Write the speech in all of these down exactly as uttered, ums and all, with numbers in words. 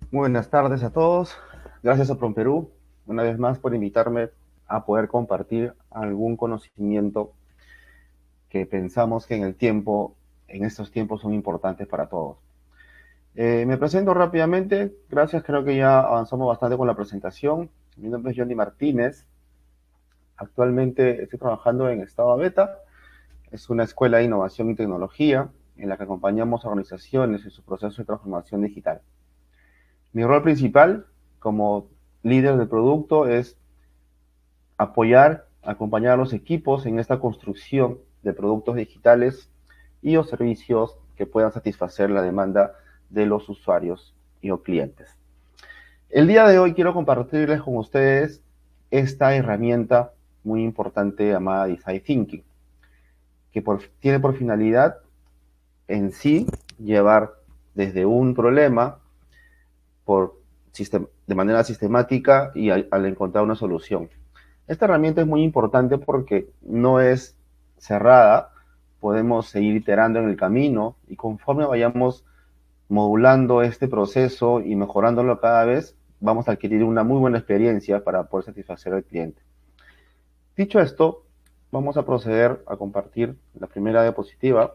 Muy buenas tardes a todos. Gracias a PromPerú, una vez más, por invitarme a poder compartir algún conocimiento que pensamos que en el tiempo, en estos tiempos son importantes para todos. Eh, me presento rápidamente. Gracias, creo que ya avanzamos bastante con la presentación. Mi nombre es Johnny Martínez. Actualmente estoy trabajando en Estado Beta. Es una escuela de innovación y tecnología en la que acompañamos a organizaciones en su proceso de transformación digital. Mi rol principal como líder de producto es apoyar, acompañar a los equipos en esta construcción de productos digitales y o servicios que puedan satisfacer la demanda de los usuarios y o clientes. El día de hoy quiero compartirles con ustedes esta herramienta muy importante llamada Design Thinking, que por, tiene por finalidad en sí llevar desde un problema por, de manera sistemática y al, al encontrar una solución. Esta herramienta es muy importante porque no es cerrada, podemos seguir iterando en el camino y conforme vayamos modulando este proceso y mejorándolo cada vez, vamos a adquirir una muy buena experiencia para poder satisfacer al cliente. Dicho esto, vamos a proceder a compartir la primera diapositiva.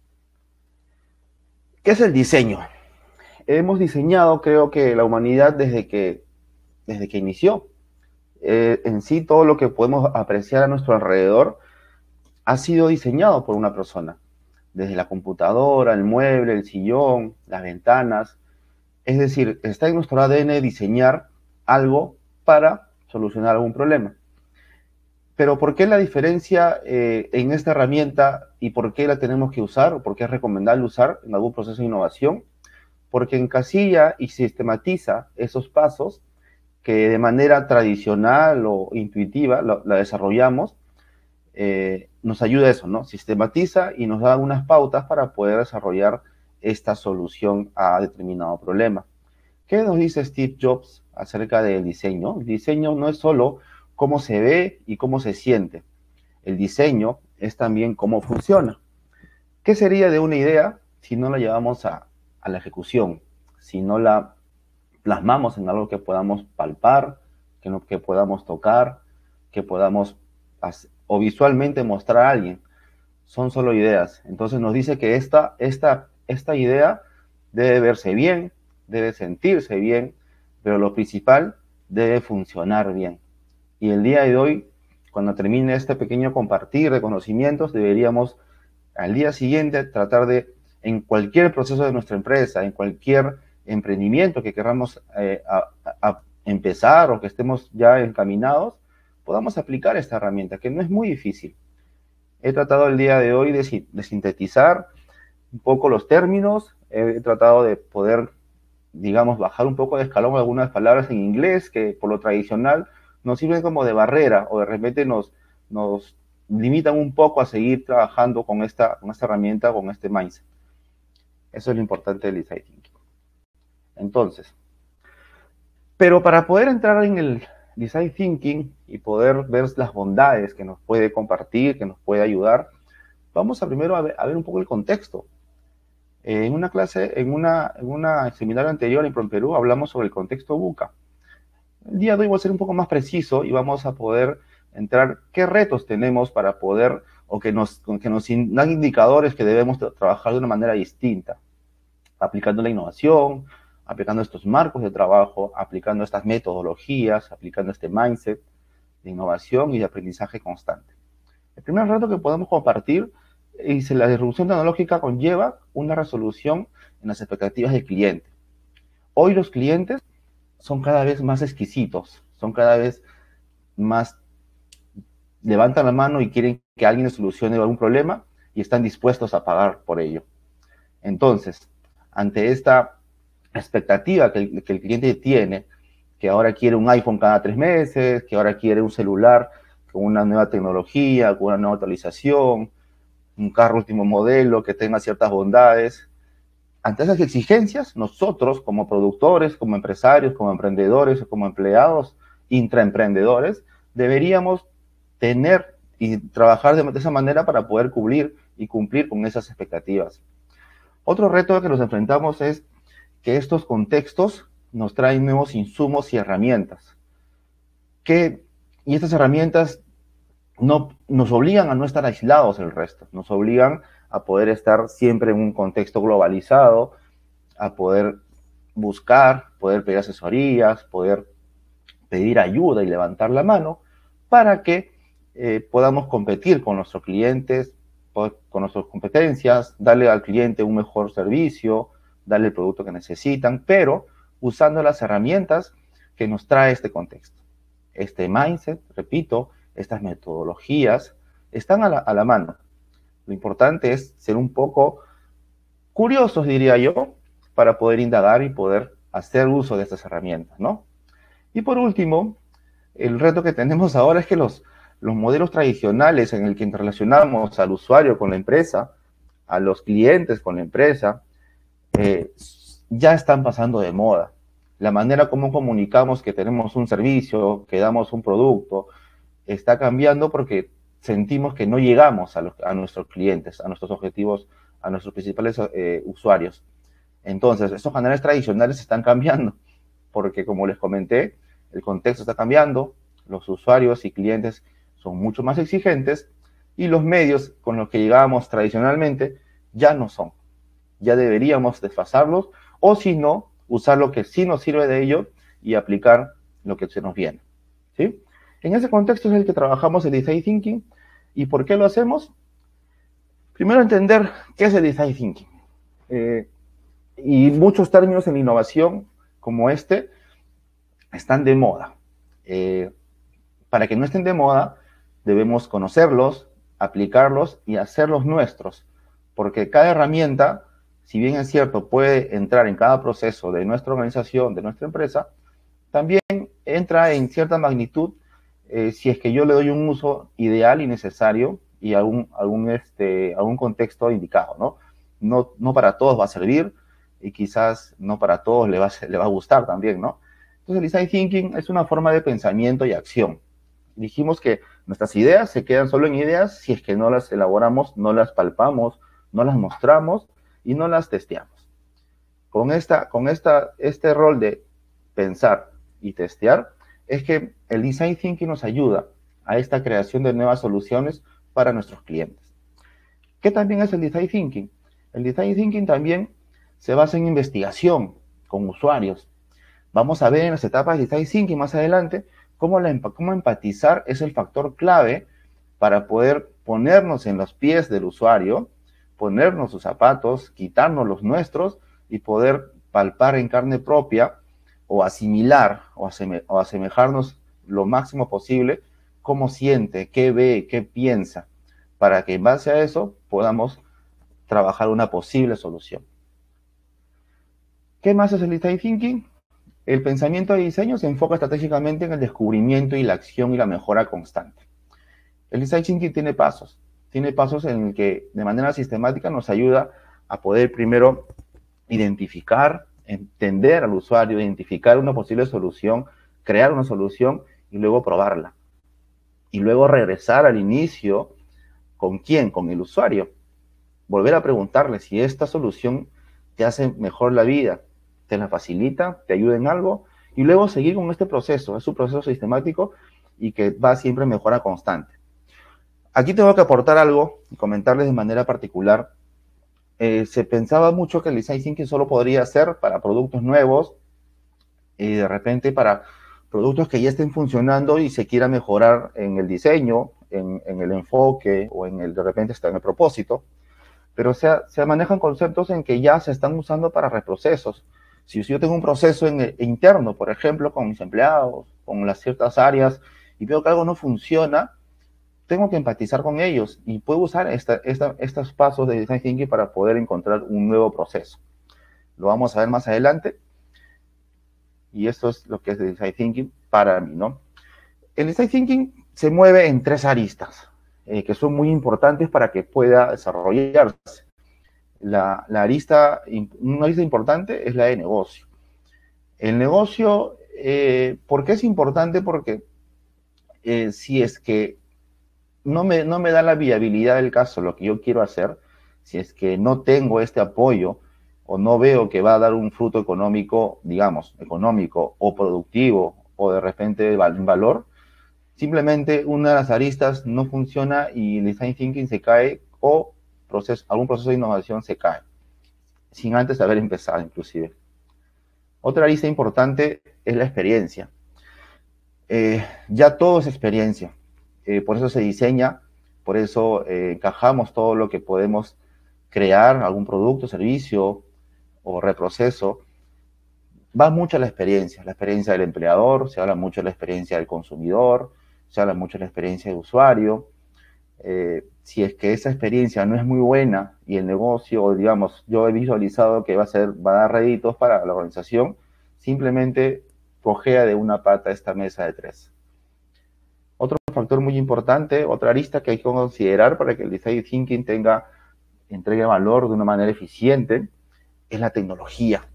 ¿Qué es el diseño? Hemos diseñado, creo que la humanidad desde que, desde que inició. Eh, en sí, todo lo que podemos apreciar a nuestro alrededor ha sido diseñado por una persona. Desde la computadora, el mueble, el sillón, las ventanas. Es decir, está en nuestro A D N diseñar algo para solucionar algún problema. Pero ¿por qué la diferencia eh, en esta herramienta y por qué la tenemos que usar o por qué es recomendable usar en algún proceso de innovación? Porque encasilla y sistematiza esos pasos que de manera tradicional o intuitiva lo, la desarrollamos, eh, nos ayuda a eso, ¿no? Sistematiza y nos da algunas pautas para poder desarrollar esta solución a determinado problema. ¿Qué nos dice Steve Jobs acerca del diseño? El diseño no es solo cómo se ve y cómo se siente. El diseño es también cómo funciona. ¿Qué sería de una idea si no la llevamos a, a la ejecución? Si no la plasmamos en algo que podamos palpar, que, no, que podamos tocar, que podamos hacer, o visualmente mostrar a alguien. Son solo ideas. Entonces nos dice que esta, esta, esta idea debe verse bien, debe sentirse bien, pero lo principal, debe funcionar bien. Y el día de hoy, cuando termine este pequeño compartir de conocimientos, deberíamos al día siguiente tratar de, en cualquier proceso de nuestra empresa, en cualquier emprendimiento que queramos eh, a, a empezar o que estemos ya encaminados, podamos aplicar esta herramienta, que no es muy difícil. He tratado el día de hoy de, de sintetizar un poco los términos, he tratado de poder, digamos, bajar un poco de escalón algunas palabras en inglés que por lo tradicional nos sirven como de barrera o de repente nos, nos limitan un poco a seguir trabajando con esta, con esta herramienta, con este mindset. Eso es lo importante del Design Thinking. Entonces, pero para poder entrar en el Design Thinking y poder ver las bondades que nos puede compartir, que nos puede ayudar, vamos a primero a ver, a ver un poco el contexto. En una clase, en una, en una seminario anterior en PromPerú hablamos sobre el contexto VUCA. El día de hoy voy a ser un poco más preciso y vamos a poder entrar qué retos tenemos para poder, o que nos, que nos dan indicadores que debemos trabajar de una manera distinta, aplicando la innovación, aplicando estos marcos de trabajo, aplicando estas metodologías, aplicando este mindset de innovación y de aprendizaje constante. El primer reto que podemos compartir es la disrupción tecnológica conlleva una resolución en las expectativas del cliente. Hoy los clientes son cada vez más exquisitos, son cada vez más, levantan la mano y quieren que alguien les solucione algún problema y están dispuestos a pagar por ello. Entonces, ante esta expectativa que el, que el cliente tiene, que ahora quiere un iPhone cada tres meses, que ahora quiere un celular con una nueva tecnología, con una nueva actualización, un carro último modelo que tenga ciertas bondades. Ante esas exigencias, nosotros como productores, como empresarios, como emprendedores, como empleados, intraemprendedores, deberíamos tener y trabajar de esa manera para poder cubrir y cumplir con esas expectativas. Otro reto que nos enfrentamos es que estos contextos nos traen nuevos insumos y herramientas. Que, y estas herramientas no, nos obligan a no estar aislados del resto, nos obligan a poder estar siempre en un contexto globalizado, a poder buscar, poder pedir asesorías, poder pedir ayuda y levantar la mano para que eh, podamos competir con nuestros clientes, con nuestras competencias, darle al cliente un mejor servicio, darle el producto que necesitan, pero usando las herramientas que nos trae este contexto. Este mindset, repito, estas metodologías están a la, a la mano. Lo importante es ser un poco curiosos, diría yo, para poder indagar y poder hacer uso de estas herramientas, ¿no? Y por último, el reto que tenemos ahora es que los, los modelos tradicionales en el que relacionamos al usuario con la empresa, a los clientes con la empresa, eh, ya están pasando de moda. La manera como comunicamos que tenemos un servicio, que damos un producto, está cambiando porque sentimos que no llegamos a, los, a nuestros clientes, a nuestros objetivos, a nuestros principales eh, usuarios. Entonces, estos canales tradicionales están cambiando, porque como les comenté, el contexto está cambiando, los usuarios y clientes son mucho más exigentes y los medios con los que llegábamos tradicionalmente ya no son. Ya deberíamos desfasarlos o si no, usar lo que sí nos sirve de ello y aplicar lo que se nos viene, ¿sí? En ese contexto es el que trabajamos el Design Thinking. ¿Y por qué lo hacemos? Primero, entender qué es el Design Thinking. Eh, y muchos términos en innovación como este están de moda. Eh, para que no estén de moda, debemos conocerlos, aplicarlos y hacerlos nuestros. Porque cada herramienta, si bien es cierto, puede entrar en cada proceso de nuestra organización, de nuestra empresa, también entra en cierta magnitud eh, si es que yo le doy un uso ideal y necesario y a un, a un, este, a un contexto indicado, ¿no? No, no para todos va a servir y quizás no para todos le va, a, le va a gustar también, ¿no? Entonces, el Design Thinking es una forma de pensamiento y acción. Dijimos que nuestras ideas se quedan solo en ideas si es que no las elaboramos, no las palpamos, no las mostramos y no las testeamos. Con, esta, con esta, este rol de pensar y testear, es que el Design Thinking nos ayuda a esta creación de nuevas soluciones para nuestros clientes. ¿Qué también es el Design Thinking? El Design Thinking también se basa en investigación con usuarios. Vamos a ver en las etapas de Design Thinking más adelante cómo, la, cómo empatizar es el factor clave para poder ponernos en los pies del usuario, ponernos sus zapatos, quitarnos los nuestros y poder palpar en carne propia o asimilar o, aseme, o asemejarnos lo máximo posible cómo siente, qué ve, qué piensa, para que en base a eso podamos trabajar una posible solución. ¿Qué más es el Design Thinking? El pensamiento de diseño se enfoca estratégicamente en el descubrimiento y la acción y la mejora constante. El Design Thinking tiene pasos, tiene pasos en el que de manera sistemática nos ayuda a poder primero identificar, entender al usuario, identificar una posible solución, crear una solución y luego probarla. Y luego regresar al inicio, ¿con quién? Con el usuario. Volver a preguntarle si esta solución te hace mejor la vida, te la facilita, te ayuda en algo, y luego seguir con este proceso. Es un proceso sistemático y que va siempre en mejora constante. Aquí tengo que aportar algo y comentarles de manera particular. Eh, se pensaba mucho que el Design Thinking solo podría ser para productos nuevos y de repente para productos que ya estén funcionando y se quiera mejorar en el diseño, en, en el enfoque o en el, de repente está en el propósito. Pero se, se manejan conceptos en que ya se están usando para reprocesos. Si yo tengo un proceso en el, interno, por ejemplo, con mis empleados, con las ciertas áreas, y veo que algo no funciona, tengo que empatizar con ellos y puedo usar esta, esta, estos pasos de Design Thinking para poder encontrar un nuevo proceso. Lo vamos a ver más adelante. Y esto es lo que es el Design Thinking para mí, ¿no? El Design Thinking se mueve en tres aristas, eh, que son muy importantes para que pueda desarrollarse. La, la arista, una arista importante es la de negocio. El negocio, eh, ¿por qué es importante? Porque eh, si es que no me, no me da la viabilidad del caso, lo que yo quiero hacer, si es que no tengo este apoyo o no veo que va a dar un fruto económico, digamos, económico o productivo o de repente un valor, simplemente una de las aristas no funciona y el design thinking se cae o proceso, algún proceso de innovación se cae, sin antes haber empezado inclusive. Otra arista importante es la experiencia. Eh, ya todo es experiencia, eh, por eso se diseña, por eso eh, encajamos todo lo que podemos crear, algún producto, servicio o reproceso. Va mucho a la experiencia, la experiencia del empleador, se habla mucho de la experiencia del consumidor, se habla mucho de la experiencia del usuario. Eh, si es que esa experiencia no es muy buena y el negocio, digamos, yo he visualizado que va a ser, va a dar réditos para la organización, simplemente cojea de una pata esta mesa de tres. Otro factor muy importante, otra arista que hay que considerar para que el design thinking tenga, entregue valor de una manera eficiente, es la tecnología.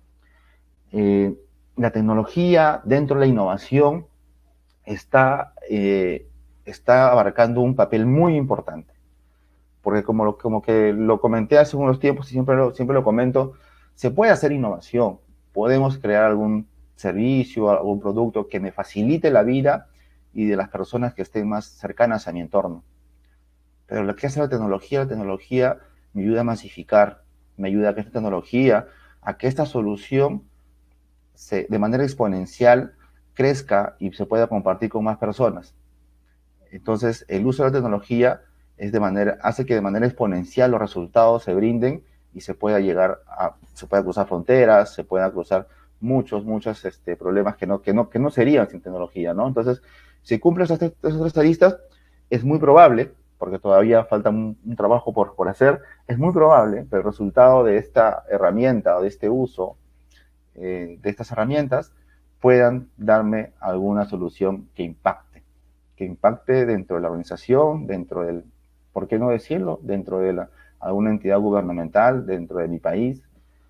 Eh, la tecnología dentro de la innovación está, eh, está abarcando un papel muy importante. Porque como, lo, como que lo comenté hace unos tiempos y siempre lo, siempre lo comento, se puede hacer innovación. Podemos crear algún servicio, algún producto que me facilite la vida y de las personas que estén más cercanas a mi entorno. Pero lo que hace la tecnología, la tecnología me ayuda a masificar, me ayuda a que esta tecnología, a que esta solución se, de manera exponencial crezca y se pueda compartir con más personas. Entonces, el uso de la tecnología es de manera, hace que de manera exponencial los resultados se brinden y se pueda llegar a, se pueda cruzar fronteras, se puedan cruzar muchos, muchos este, problemas que no, que, no, que no serían sin tecnología, ¿no? Entonces, si cumplen esas, esas tres aristas, es muy probable, porque todavía falta un, un trabajo por, por hacer, es muy probable que el resultado de esta herramienta o de este uso eh, de estas herramientas puedan darme alguna solución que impacte, que impacte dentro de la organización, dentro del, ¿por qué no decirlo?, dentro de la, alguna entidad gubernamental, dentro de mi país.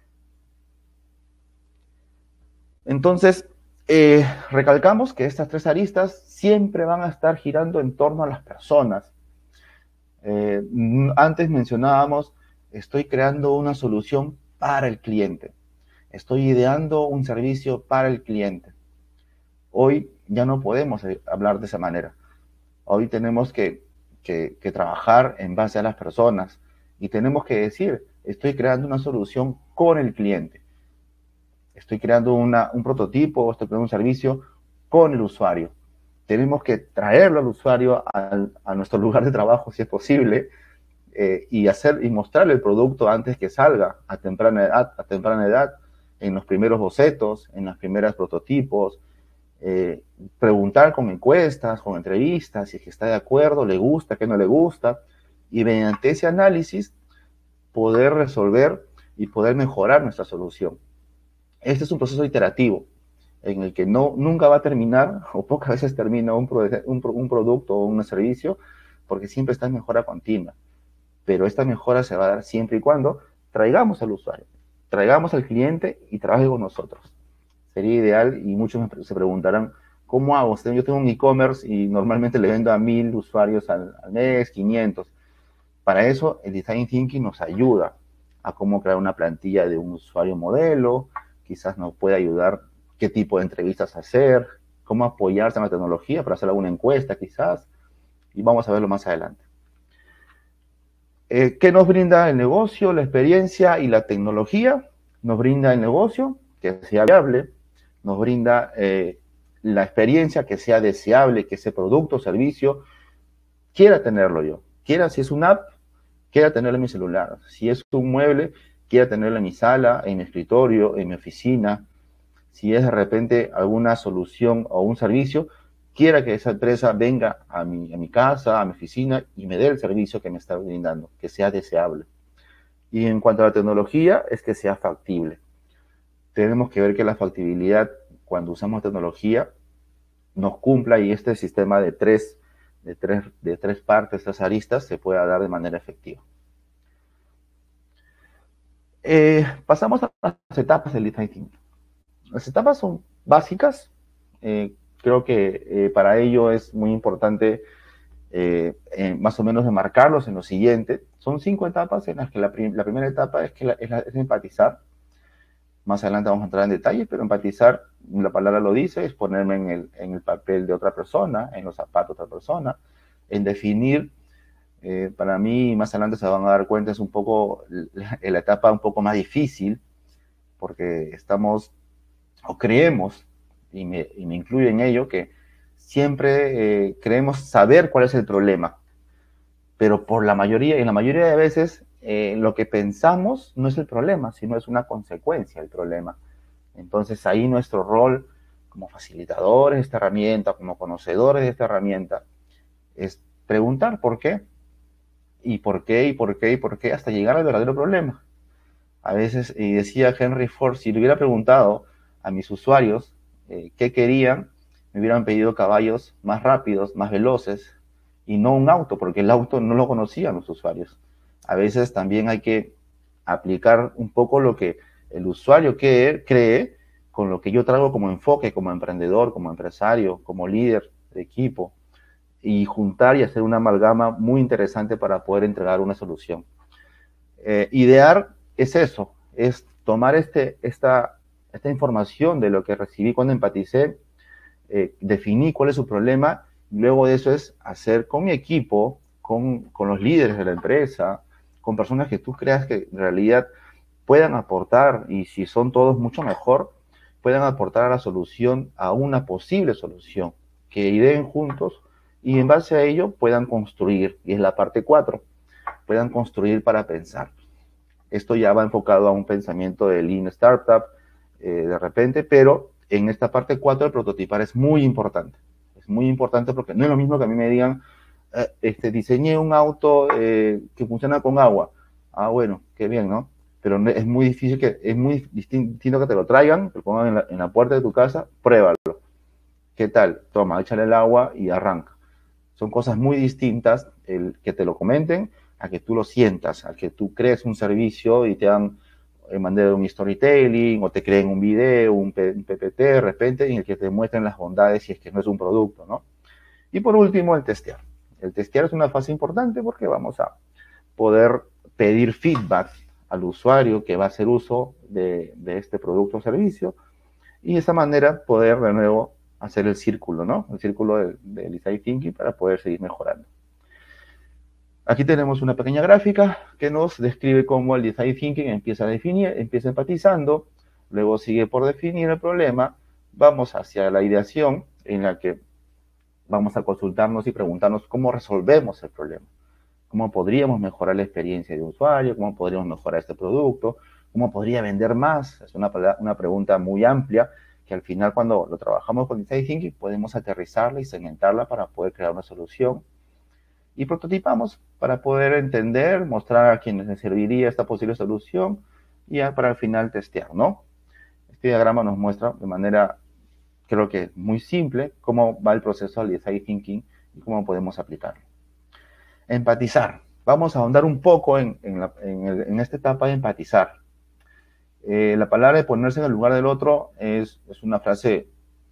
Entonces, eh, recalcamos que estas tres aristas siempre van a estar girando en torno a las personas. Eh, antes mencionábamos, estoy creando una solución para el cliente. Estoy ideando un servicio para el cliente. Hoy ya no podemos hablar de esa manera. Hoy tenemos que, que, que trabajar en base a las personas y tenemos que decir, estoy creando una solución con el cliente. Estoy creando una, un prototipo, estoy creando un servicio con el usuario. Tenemos que traerlo al usuario a, a nuestro lugar de trabajo, si es posible, eh, y, hacer, y mostrarle el producto antes que salga, a temprana edad, a temprana edad, en los primeros bocetos, en los primeros prototipos, eh, preguntar con encuestas, con entrevistas, si es que está de acuerdo, le gusta, qué no le gusta, y mediante ese análisis poder resolver y poder mejorar nuestra solución. Este es un proceso iterativo, en el que no, nunca va a terminar, o pocas veces termina un, pro, un, un producto o un servicio, porque siempre está en mejora continua. Pero esta mejora se va a dar siempre y cuando traigamos al usuario, traigamos al cliente y trabaje con nosotros. Sería ideal, y muchos me, se preguntarán, ¿cómo hago? Yo tengo un e-commerce y normalmente le vendo a mil usuarios al, al mes, quinientos. Para eso, el Design Thinking nos ayuda a cómo crear una plantilla de un usuario modelo, quizás nos puede ayudar qué tipo de entrevistas hacer, cómo apoyarse en la tecnología para hacer alguna encuesta quizás, y vamos a verlo más adelante. Eh, ¿Qué nos brinda el negocio, la experiencia y la tecnología? Nos brinda el negocio, que sea viable, nos brinda eh, la experiencia, que sea deseable, que ese producto o servicio quiera tenerlo yo. Quiera, si es una app, quiera tenerlo en mi celular. Si es un mueble, quiera tenerlo en mi sala, en mi escritorio, en mi oficina. Si es de repente alguna solución o un servicio, quiera que esa empresa venga a mi, a mi casa, a mi oficina y me dé el servicio que me está brindando, que sea deseable. Y en cuanto a la tecnología, es que sea factible. Tenemos que ver que la factibilidad, cuando usamos tecnología, nos cumpla y este sistema de tres, de tres, de tres partes, tres aristas, se pueda dar de manera efectiva. Eh, pasamos a las etapas del Design Thinking. Las etapas son básicas. Eh, creo que eh, para ello es muy importante eh, en, más o menos enmarcarlos en lo siguiente. Son cinco etapas en las que la, prim la primera etapa es, que la, es, la, es empatizar. Más adelante vamos a entrar en detalle, pero empatizar, la palabra lo dice, es ponerme en el, en el papel de otra persona, en los zapatos de otra persona, en definir, eh, para mí, más adelante se van a dar cuenta, es un poco, la, la etapa un poco más difícil, porque estamos, o creemos, y me, y me incluyo en ello, que siempre eh, creemos saber cuál es el problema, pero por la mayoría, en la mayoría de veces, eh, lo que pensamos no es el problema, sino es una consecuencia del problema. Entonces ahí nuestro rol como facilitadores de esta herramienta, como conocedores de esta herramienta, es preguntar por qué, y por qué, y por qué, y por qué, hasta llegar al verdadero problema. A veces, y decía Henry Ford, si le hubiera preguntado a mis usuarios eh, qué querían, me hubieran pedido caballos más rápidos, más veloces, y no un auto, porque el auto no lo conocían los usuarios. A veces también hay que aplicar un poco lo que el usuario cree, cree con lo que yo traigo como enfoque, como emprendedor, como empresario, como líder de equipo, y juntar y hacer una amalgama muy interesante para poder entregar una solución. Eh, idear es eso, es tomar este, esta, esta información de lo que recibí cuando empaticé, eh, definí cuál es su problema, y luego de eso es hacer con mi equipo, con, con los líderes de la empresa, con personas que tú creas que en realidad puedan aportar, y si son todos mucho mejor, puedan aportar a la solución, a una posible solución, que ideen juntos y en base a ello puedan construir, y es la parte cuatro, puedan construir para pensar. Esto ya va enfocado a un pensamiento de Lean Startup, eh, de repente, pero en esta parte cuatro el prototipar es muy importante. Es muy importante porque no es lo mismo que a mí me digan, eh, este, diseñé un auto eh, que funciona con agua. Ah, bueno, qué bien, ¿no? Pero es muy difícil que, es muy distinto que te lo traigan, te lo pongan en la, en la puerta de tu casa, pruébalo. ¿Qué tal? Toma, échale el agua y arranca. Son cosas muy distintas el que te lo comenten a que tú lo sientas, a que tú crees un servicio y te dan eh, mandado un storytelling o te creen un video, un, P un P P T de repente en el que te muestren las bondades si es que no es un producto, ¿no? Y por último, el testear. El testear es una fase importante porque vamos a poder pedir feedback al usuario que va a hacer uso de, de este producto o servicio y de esa manera poder de nuevo hacer el círculo, ¿no? El círculo del de Design Thinking para poder seguir mejorando. Aquí tenemos una pequeña gráfica que nos describe cómo el Design Thinking empieza a definir, empieza empatizando, luego sigue por definir el problema, vamos hacia la ideación en la que vamos a consultarnos y preguntarnos cómo resolvemos el problema, cómo podríamos mejorar la experiencia de usuario, cómo podríamos mejorar este producto, cómo podría vender más. Es una, una pregunta muy amplia que al final cuando lo trabajamos con Design Thinking podemos aterrizarla y segmentarla para poder crear una solución. Y prototipamos para poder entender, mostrar a quienes les serviría esta posible solución y ya para al final testear, ¿no? Este diagrama nos muestra de manera, creo que muy simple, cómo va el proceso del Design Thinking y cómo podemos aplicarlo. Empatizar. Vamos a ahondar un poco en, en, la, en, el, en esta etapa de empatizar. Eh, la palabra de ponerse en el lugar del otro es, es una frase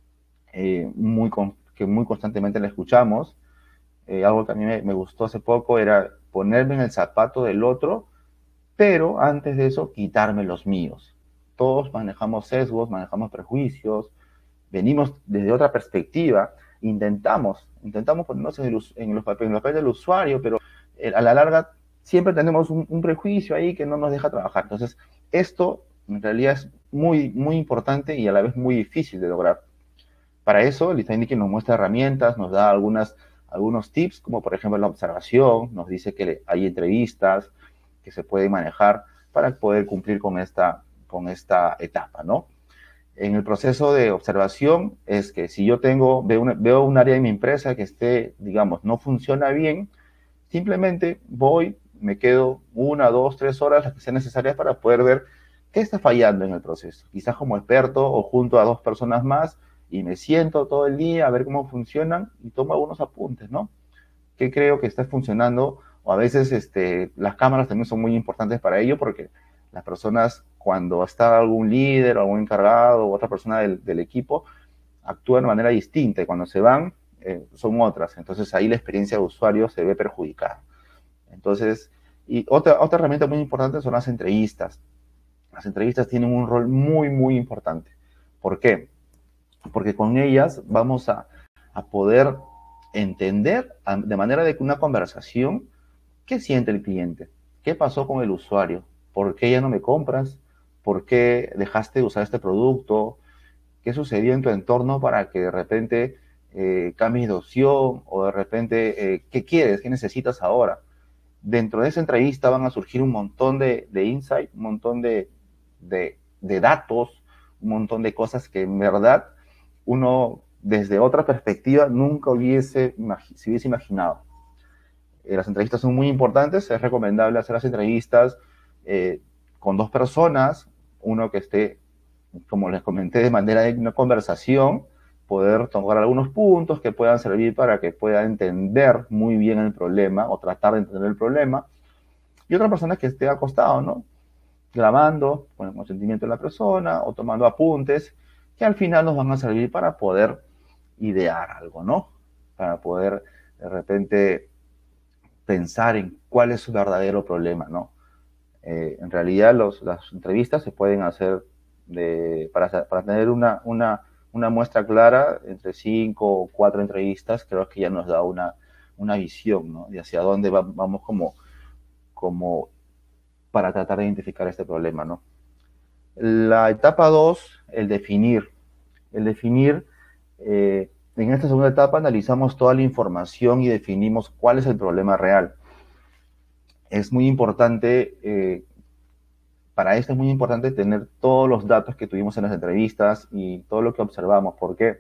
eh, muy, que muy constantemente la escuchamos. Eh, algo que a mí me, me gustó hace poco era ponerme en el zapato del otro, pero antes de eso quitarme los míos. Todos manejamos sesgos, manejamos prejuicios, venimos desde otra perspectiva, intentamos, intentamos ponernos en, el, en, los papeles, en el papel del usuario, pero eh, a la larga siempre tenemos un, un prejuicio ahí que no nos deja trabajar. Entonces, esto en realidad es muy, muy importante y a la vez muy difícil de lograr. Para eso, el Design Thinking nos muestra herramientas, nos da algunas, algunos tips, como por ejemplo la observación, nos dice que hay entrevistas que se pueden manejar para poder cumplir con esta, con esta etapa, ¿no? En el proceso de observación es que si yo tengo, veo, una, veo un área de mi empresa que esté, digamos, no funciona bien, simplemente voy, me quedo una, dos, tres horas, las que sean necesarias para poder ver qué está fallando en el proceso. Quizás como experto o junto a dos personas más y me siento todo el día a ver cómo funcionan y tomo algunos apuntes, ¿no? ¿Qué creo que está funcionando? O a veces este, las cámaras también son muy importantes para ello porque las personas, cuando está algún líder o algún encargado o otra persona del, del equipo, actúan de manera distinta y cuando se van, eh, son otras. Entonces ahí la experiencia de usuario se ve perjudicada. Entonces, y otra, otra herramienta muy importante son las entrevistas. Las entrevistas tienen un rol muy, muy importante. ¿Por qué? Porque con ellas vamos a, a poder entender a, de manera de que una conversación, ¿qué siente el cliente? ¿Qué pasó con el usuario? ¿Por qué ya no me compras? ¿Por qué dejaste de usar este producto? ¿Qué sucedió en tu entorno para que de repente eh, cambies de opción? O de repente, eh, ¿qué quieres? ¿Qué necesitas ahora? Dentro de esa entrevista van a surgir un montón de, de insight, un montón de, de, de datos, un montón de cosas que en verdad uno desde otra perspectiva nunca hubiese, se hubiese imaginado. Eh, las entrevistas son muy importantes, es recomendable hacer las entrevistas eh, con dos personas, uno que esté, como les comenté, de manera de una conversación, poder tocar algunos puntos que puedan servir para que pueda entender muy bien el problema o tratar de entender el problema, y otra persona que esté acostado, ¿no? Grabando con el consentimiento de la persona o tomando apuntes que al final nos van a servir para poder idear algo, ¿no? Para poder de repente pensar en cuál es su verdadero problema, ¿no? Eh, en realidad los, las entrevistas se pueden hacer de, para, para tener una, una, una muestra clara entre cinco o cuatro entrevistas, creo que ya nos da una, una visión, ¿no? De hacia dónde va, vamos como, como para tratar de identificar este problema, ¿no? La etapa dos, el definir. El definir, eh, en esta segunda etapa analizamos toda la información y definimos cuál es el problema real. Es muy importante, eh, para esto es muy importante tener todos los datos que tuvimos en las entrevistas y todo lo que observamos. ¿Por qué?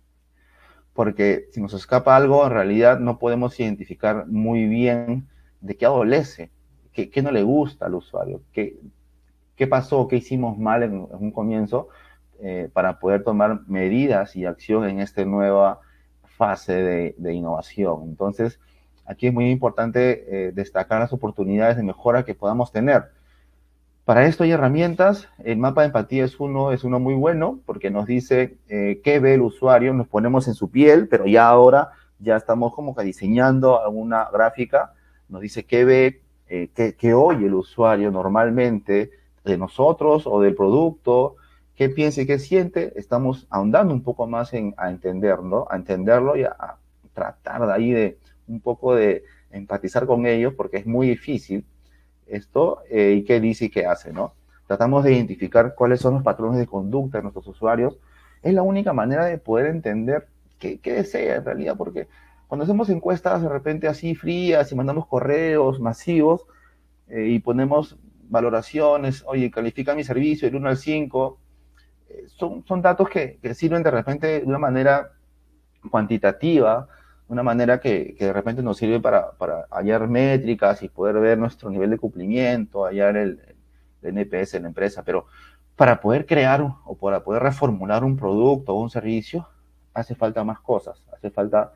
Porque si nos escapa algo, en realidad no podemos identificar muy bien de qué adolece, qué, qué no le gusta al usuario, qué, qué pasó, qué hicimos mal en, en un comienzo, eh, para poder tomar medidas y acción en esta nueva fase de, de innovación. Entonces, aquí es muy importante eh, destacar las oportunidades de mejora que podamos tener. Para esto hay herramientas. El mapa de empatía es uno, es uno muy bueno porque nos dice eh, qué ve el usuario, nos ponemos en su piel, pero ya ahora ya estamos como que diseñando alguna gráfica, nos dice qué ve, eh, qué, qué oye el usuario normalmente de nosotros o del producto, qué piensa y qué siente. Estamos ahondando un poco más en, a entenderlo, a entenderlo y a, a tratar de ahí de un poco de empatizar con ellos porque es muy difícil esto, eh, y qué dice y qué hace, ¿no? Tratamos de identificar cuáles son los patrones de conducta de nuestros usuarios. Es la única manera de poder entender qué, qué desea en realidad, porque cuando hacemos encuestas de repente así frías y mandamos correos masivos eh, y ponemos valoraciones, oye, califica mi servicio del uno al cinco, eh, son, son datos que, que sirven de repente de una manera cuantitativa, una manera que, que de repente nos sirve para, para hallar métricas y poder ver nuestro nivel de cumplimiento, hallar el, el N P S de la empresa, pero para poder crear o para poder reformular un producto o un servicio, hace falta más cosas, hace falta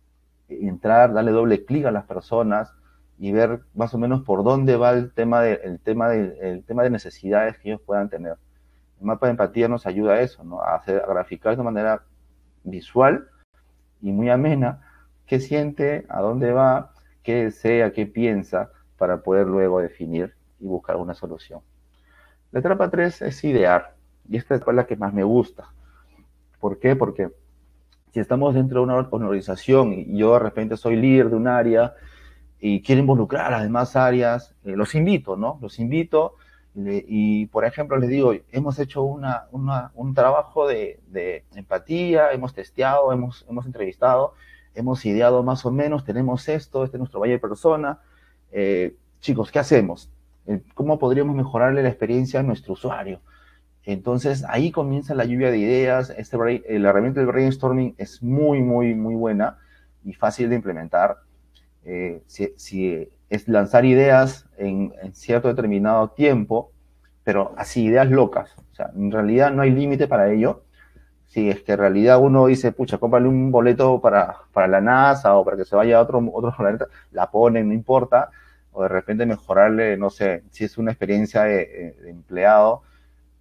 entrar, darle doble clic a las personas y ver más o menos por dónde va el tema de, el tema de, el tema de necesidades que ellos puedan tener. El mapa de empatía nos ayuda a eso, ¿no? A hacer, a graficar de manera visual y muy amena qué siente, a dónde va, qué desea, qué piensa, para poder luego definir y buscar una solución. La etapa tres es idear, y esta es la que más me gusta. ¿Por qué? Porque si estamos dentro de una organización y yo de repente soy líder de un área y quiero involucrar a las demás áreas, eh, los invito, ¿no? Los invito y, y, por ejemplo, les digo, hemos hecho una, una, un trabajo de, de empatía, hemos testeado, hemos, hemos entrevistado, hemos ideado más o menos, tenemos esto, este es nuestro valle de persona. Eh, chicos, ¿qué hacemos? Eh, ¿Cómo podríamos mejorarle la experiencia a nuestro usuario? Entonces, ahí comienza la lluvia de ideas. Este, la herramienta del brainstorming es muy, muy, muy buena y fácil de implementar. Eh, si, si es lanzar ideas en, en cierto determinado tiempo, pero así, ideas locas. O sea, en realidad no hay límite para ello. Si es que en realidad uno dice, pucha, cómprale un boleto para, para la NASA o para que se vaya a otro, otro planeta, la ponen, no importa. O de repente mejorarle, no sé, si es una experiencia de, de empleado,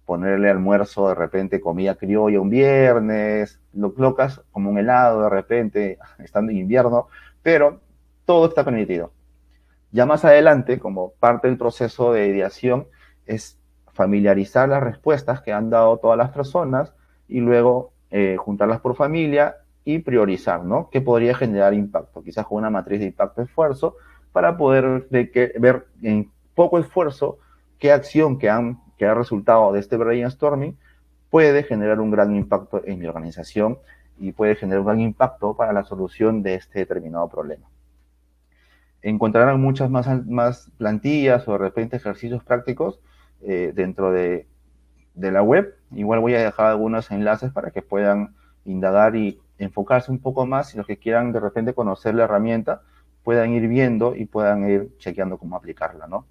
ponerle almuerzo, de repente comida criolla un viernes, lo colocas como un helado de repente, estando en invierno, pero todo está permitido. Ya más adelante, como parte del proceso de ideación, es familiarizar las respuestas que han dado todas las personas y luego eh, juntarlas por familia y priorizar, ¿no? ¿Qué podría generar impacto? Quizás con una matriz de impacto-esfuerzo para poder de que, ver en poco esfuerzo qué acción que, han, que ha resultado de este brainstorming puede generar un gran impacto en mi organización y puede generar un gran impacto para la solución de este determinado problema. Encontrarán muchas más, más plantillas o de repente ejercicios prácticos eh, dentro de, de la web. Igual voy a dejar algunos enlaces para que puedan indagar y enfocarse un poco más, si los que quieran de repente conocer la herramienta, puedan ir viendo y puedan ir chequeando cómo aplicarla, ¿no?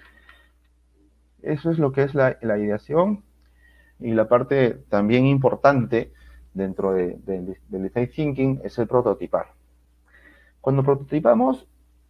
Eso es lo que es la, la ideación. Y la parte también importante dentro de, de, del design thinking es el prototipar. Cuando prototipamos,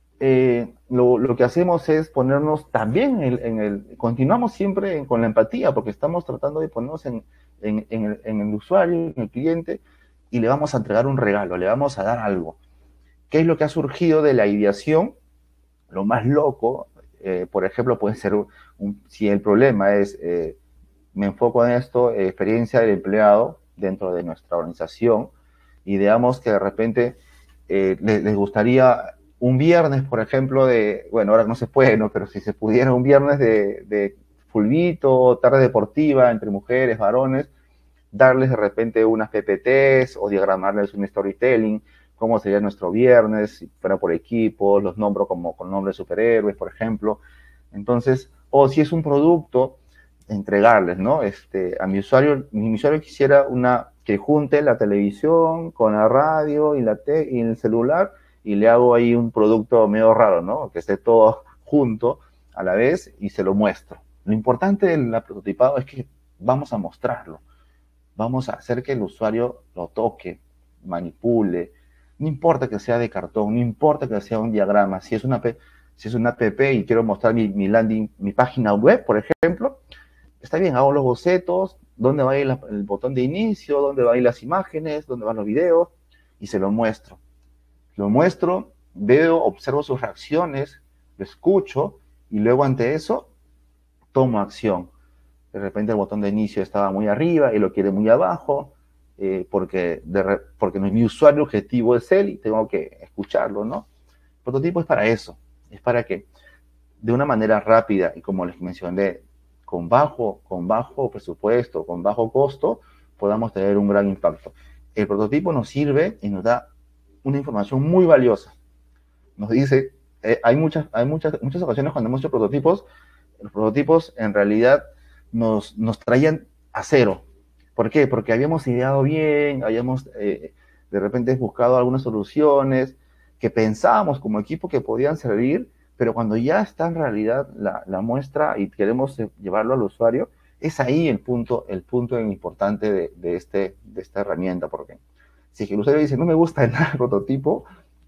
eh, lo, lo que hacemos es ponernos también en, en el, continuamos siempre en, con la empatía, porque estamos tratando de ponernos en, en, en, el, en el usuario, en el cliente, y le vamos a entregar un regalo, le vamos a dar algo. ¿Qué es lo que ha surgido de la ideación? Lo más loco, eh, por ejemplo, puede ser, un, un, si el problema es, eh, me enfoco en esto, eh, experiencia del empleado dentro de nuestra organización, y digamos que de repente eh, les, les gustaría un viernes, por ejemplo, de, bueno, ahora no se puede, ¿no? Pero si se pudiera un viernes de, de fulbito, tarde deportiva entre mujeres, varones, darles de repente unas P P Ts o diagramarles un storytelling, cómo sería nuestro viernes, si fuera por equipos, los nombro como con nombres de superhéroes, por ejemplo. Entonces, o si es un producto, entregarles, ¿no? Este, a mi usuario, mi usuario quisiera una que junte la televisión con la radio y, la te y el celular, y le hago ahí un producto medio raro, ¿no? Que esté todo junto a la vez y se lo muestro. Lo importante del prototipado es que vamos a mostrarlo. Vamos a hacer que el usuario lo toque, manipule. No importa que sea de cartón, no importa que sea un diagrama. Si es una, si es una app y quiero mostrar mi, mi landing, mi página web, por ejemplo, está bien, hago los bocetos, dónde va a ir la, el botón de inicio, dónde van a ir las imágenes, dónde van los videos, y se lo muestro. Lo muestro, veo, observo sus reacciones, lo escucho, y luego ante eso, tomo acción. De repente el botón de inicio estaba muy arriba y lo quiere muy abajo, eh, porque, de re, porque mi usuario objetivo es él y tengo que escucharlo, ¿no? El prototipo es para eso, es para que de una manera rápida y como les mencioné, con bajo, con bajo presupuesto, con bajo costo, podamos tener un gran impacto. El prototipo nos sirve y nos da una información muy valiosa. Nos dice, eh, hay, muchas, hay muchas, muchas ocasiones cuando hemos hecho prototipos, los prototipos en realidad nos, nos traían a cero. ¿Por qué? Porque habíamos ideado bien, habíamos eh, de repente buscado algunas soluciones que pensábamos como equipo que podían servir, pero cuando ya está en realidad la, la muestra y queremos llevarlo al usuario, es ahí el punto, el punto importante de, de, este, de esta herramienta, porque si el usuario dice, no me gusta nada el prototipo,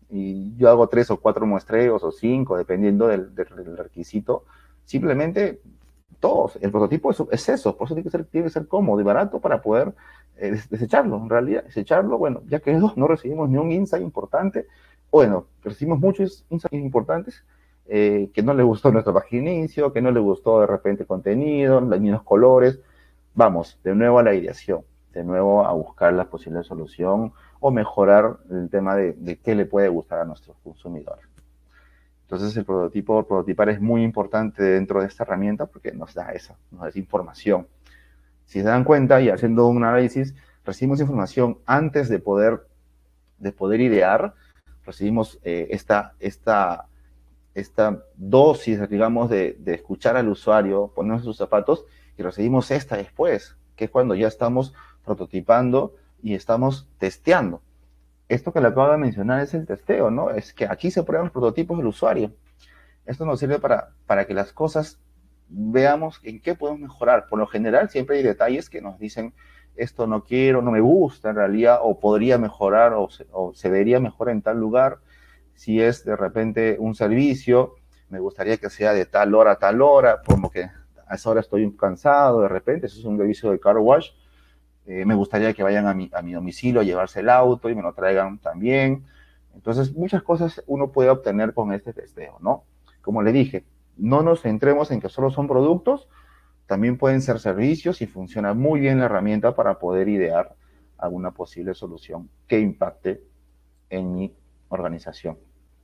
y yo hago tres o cuatro muestreos o cinco, dependiendo del, del, del requisito, simplemente todos, el prototipo es, es eso, por eso tiene que ser, tiene que ser cómodo y barato para poder eh, desecharlo, en realidad, desecharlo, bueno, ya quedó, no recibimos ni un insight importante, bueno, recibimos muchos insights importantes, eh, que no le gustó nuestra página de inicio, que no le gustó de repente el contenido, los mismos colores, vamos, de nuevo a la ideación, de nuevo a buscar la posible solución o mejorar el tema de, de qué le puede gustar a nuestros consumidores. Entonces el prototipo, el prototipar es muy importante dentro de esta herramienta porque nos da esa, nos da esa información. Si se dan cuenta y haciendo un análisis, recibimos información antes de poder, de poder idear, recibimos eh, esta, esta, esta dosis, digamos, de, de escuchar al usuario, ponernos sus zapatos, y recibimos esta después, que es cuando ya estamos prototipando y estamos testeando. Esto que le acabo de mencionar es el testeo, ¿no? Es que aquí se prueban los prototipos del usuario. Esto nos sirve para, para que las cosas veamos en qué podemos mejorar. Por lo general siempre hay detalles que nos dicen esto no quiero, no me gusta en realidad, o podría mejorar, o se, o se vería mejor en tal lugar. Si es de repente un servicio, me gustaría que sea de tal hora a tal hora, como que a esa hora estoy cansado de repente, eso es un servicio de car wash, eh, me gustaría que vayan a mi, a mi domicilio a llevarse el auto y me lo traigan también. Entonces, muchas cosas uno puede obtener con este testeo, ¿no? Como le dije, no nos centremos en que solo son productos, también pueden ser servicios y funciona muy bien la herramienta para poder idear alguna posible solución que impacte en mi organización.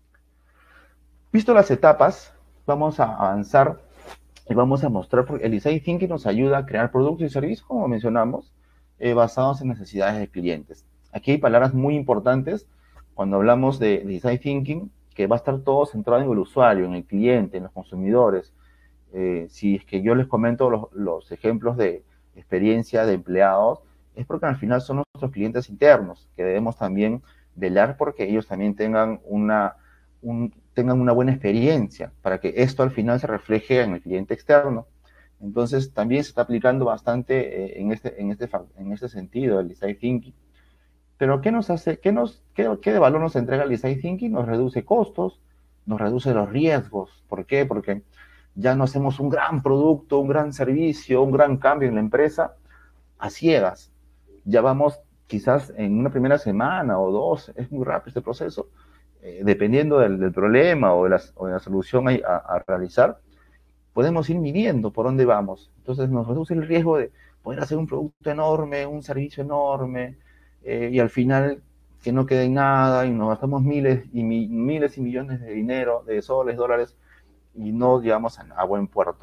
Visto las etapas, vamos a avanzar y vamos a mostrar, porque el Design Thinking nos ayuda a crear productos y servicios, como mencionamos, eh, basados en necesidades de clientes. Aquí hay palabras muy importantes cuando hablamos de Design Thinking, que va a estar todo centrado en el usuario, en el cliente, en los consumidores. Eh, si es que yo les comento los, los ejemplos de experiencia de empleados, es porque al final son nuestros clientes internos, que debemos también velar porque ellos también tengan una, un, tengan una buena experiencia, para que esto al final se refleje en el cliente externo. Entonces, también se está aplicando bastante eh, en, este, en, este, en este sentido el Design Thinking. Pero, ¿qué nos hace, qué, nos, qué, qué de valor nos entrega el Design Thinking? Nos reduce costos, nos reduce los riesgos. ¿Por qué? Porque ya no hacemos un gran producto, un gran servicio, un gran cambio en la empresa a ciegas. Ya vamos quizás en una primera semana o dos, es muy rápido este proceso, eh, dependiendo del, del problema o de, la, o de la solución a, a, a realizar, podemos ir midiendo por dónde vamos. Entonces nos reduce el riesgo de poder hacer un producto enorme, un servicio enorme, eh, y al final que no quede nada y nos gastamos miles y mi, miles y millones de dinero, de soles, dólares, y no llegamos a, a buen puerto.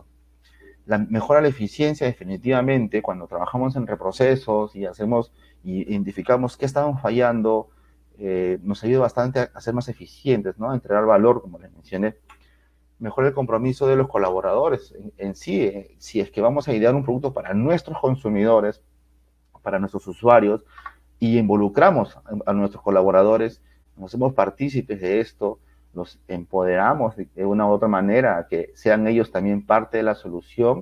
La mejora la eficiencia definitivamente cuando trabajamos en reprocesos y hacemos y identificamos qué estamos fallando, eh, nos ayuda bastante a, a ser más eficientes, ¿no? A entregar valor, como les mencioné. Mejora el compromiso de los colaboradores en, en sí, eh, si es que vamos a idear un producto para nuestros consumidores, para nuestros usuarios, y involucramos a, a nuestros colaboradores, nos hacemos partícipes de esto, los empoderamos de, de una u otra manera, a que sean ellos también parte de la solución.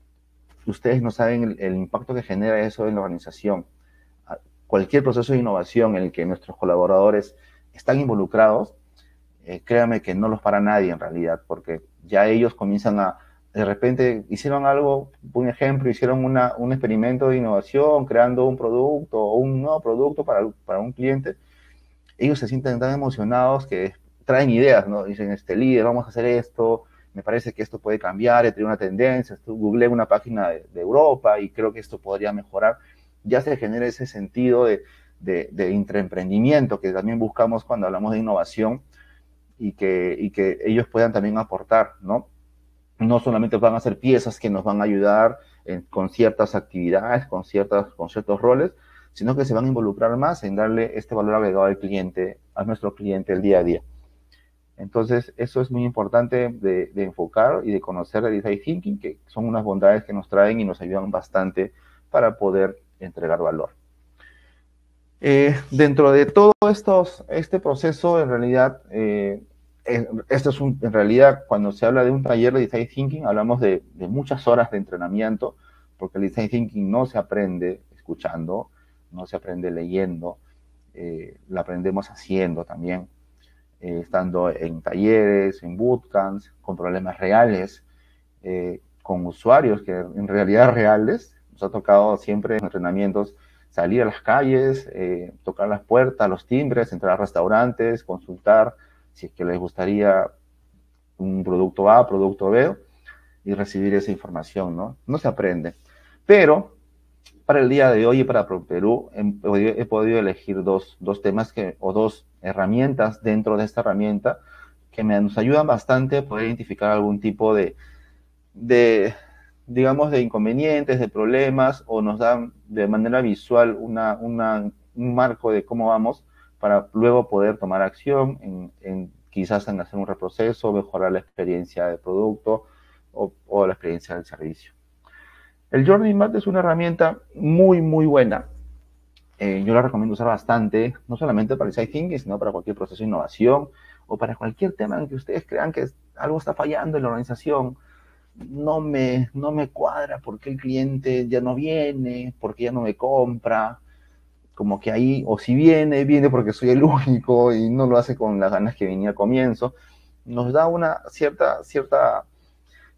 Ustedes no saben el, el impacto que genera eso en la organización. Cualquier proceso de innovación en el que nuestros colaboradores están involucrados, eh, créanme que no los para nadie en realidad, porque ya ellos comienzan a, de repente hicieron algo, un ejemplo, hicieron una, un experimento de innovación, creando un producto o un nuevo producto para, para un cliente. Ellos se sienten tan emocionados que traen ideas, ¿no? Dicen, este líder, vamos a hacer esto, me parece que esto puede cambiar, he tenido una tendencia, googleé una página de, de Europa y creo que esto podría mejorar. Ya se genera ese sentido de, de, de intraemprendimiento que también buscamos cuando hablamos de innovación y que, y que ellos puedan también aportar, ¿no? No solamente van a ser piezas que nos van a ayudar en, con ciertas actividades, con, ciertas, con ciertos roles, sino que se van a involucrar más en darle este valor agregado al cliente, a nuestro cliente el día a día. Entonces, eso es muy importante de, de enfocar y de conocer el Design Thinking, que son unas bondades que nos traen y nos ayudan bastante para poder entregar valor. Eh, dentro de todo estos, este proceso, en realidad, eh, esto es un, en realidad, cuando se habla de un taller de Design Thinking, hablamos de, de muchas horas de entrenamiento, porque el Design Thinking no se aprende escuchando, no se aprende leyendo, eh, lo aprendemos haciendo también, eh, estando en talleres, en bootcamps, con problemas reales, eh, con usuarios que en realidad reales. Nos ha tocado siempre en entrenamientos salir a las calles, eh, tocar las puertas, los timbres, entrar a restaurantes, consultar si es que les gustaría un producto A, producto B, y recibir esa información, ¿no? No se aprende. Pero para el día de hoy y para ProPerú he, he podido elegir dos, dos temas que, o dos herramientas dentro de esta herramienta que me, nos ayudan bastante a poder identificar algún tipo de, de, digamos, de inconvenientes, de problemas, o nos dan de manera visual una, una, un marco de cómo vamos para luego poder tomar acción en, en quizás en hacer un reproceso, mejorar la experiencia del producto o, o la experiencia del servicio. El Journey Map es una herramienta muy, muy buena. Eh, yo la recomiendo usar bastante, no solamente para el Design Thinking, sino para cualquier proceso de innovación o para cualquier tema en que ustedes crean que algo está fallando en la organización. No me, no me cuadra porque el cliente ya no viene, porque ya no me compra, como que ahí, o si viene, viene porque soy el único y no lo hace con las ganas que venía al comienzo. Nos da una cierta, cierta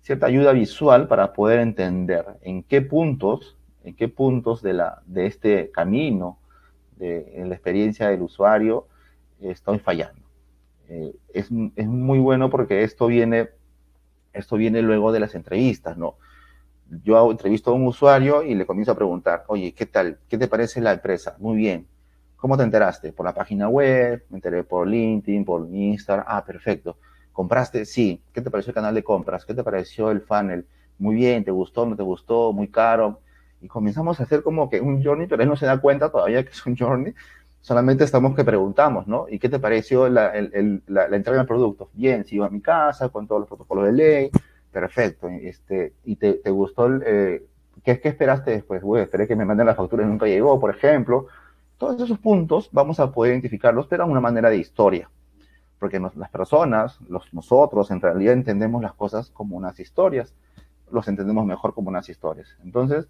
cierta ayuda visual para poder entender en qué puntos, en qué puntos de, la, de este camino, de, en la experiencia del usuario, estoy fallando. Eh, es, es muy bueno porque esto viene, esto viene luego de las entrevistas, ¿no? Yo hago, entrevisto a un usuario y le comienzo a preguntar, oye, ¿qué tal? ¿Qué te parece la empresa? Muy bien. ¿Cómo te enteraste? ¿Por la página web? ¿Me enteré por LinkedIn, por Instagram? Ah, perfecto. ¿Compraste? Sí. ¿Qué te pareció el canal de compras? ¿Qué te pareció el funnel? Muy bien, ¿te gustó? ¿No te gustó? Muy caro. Y comenzamos a hacer como que un journey, pero él no se da cuenta todavía que es un journey. Solamente estamos que preguntamos, ¿no? ¿Y qué te pareció la, el, el, la, la entrega del producto? Bien, sigo a mi casa con todos los protocolos de ley. Perfecto. Este, ¿y te, te gustó? El, eh, ¿qué, ¿Qué esperaste después? Bueno, esperé que me manden la factura y nunca llegó, por ejemplo. Todos esos puntos vamos a poder identificarlos, pero de una manera de historia. Porque nos, las personas, los, nosotros, en realidad entendemos las cosas como unas historias. Los entendemos mejor como unas historias. Entonces,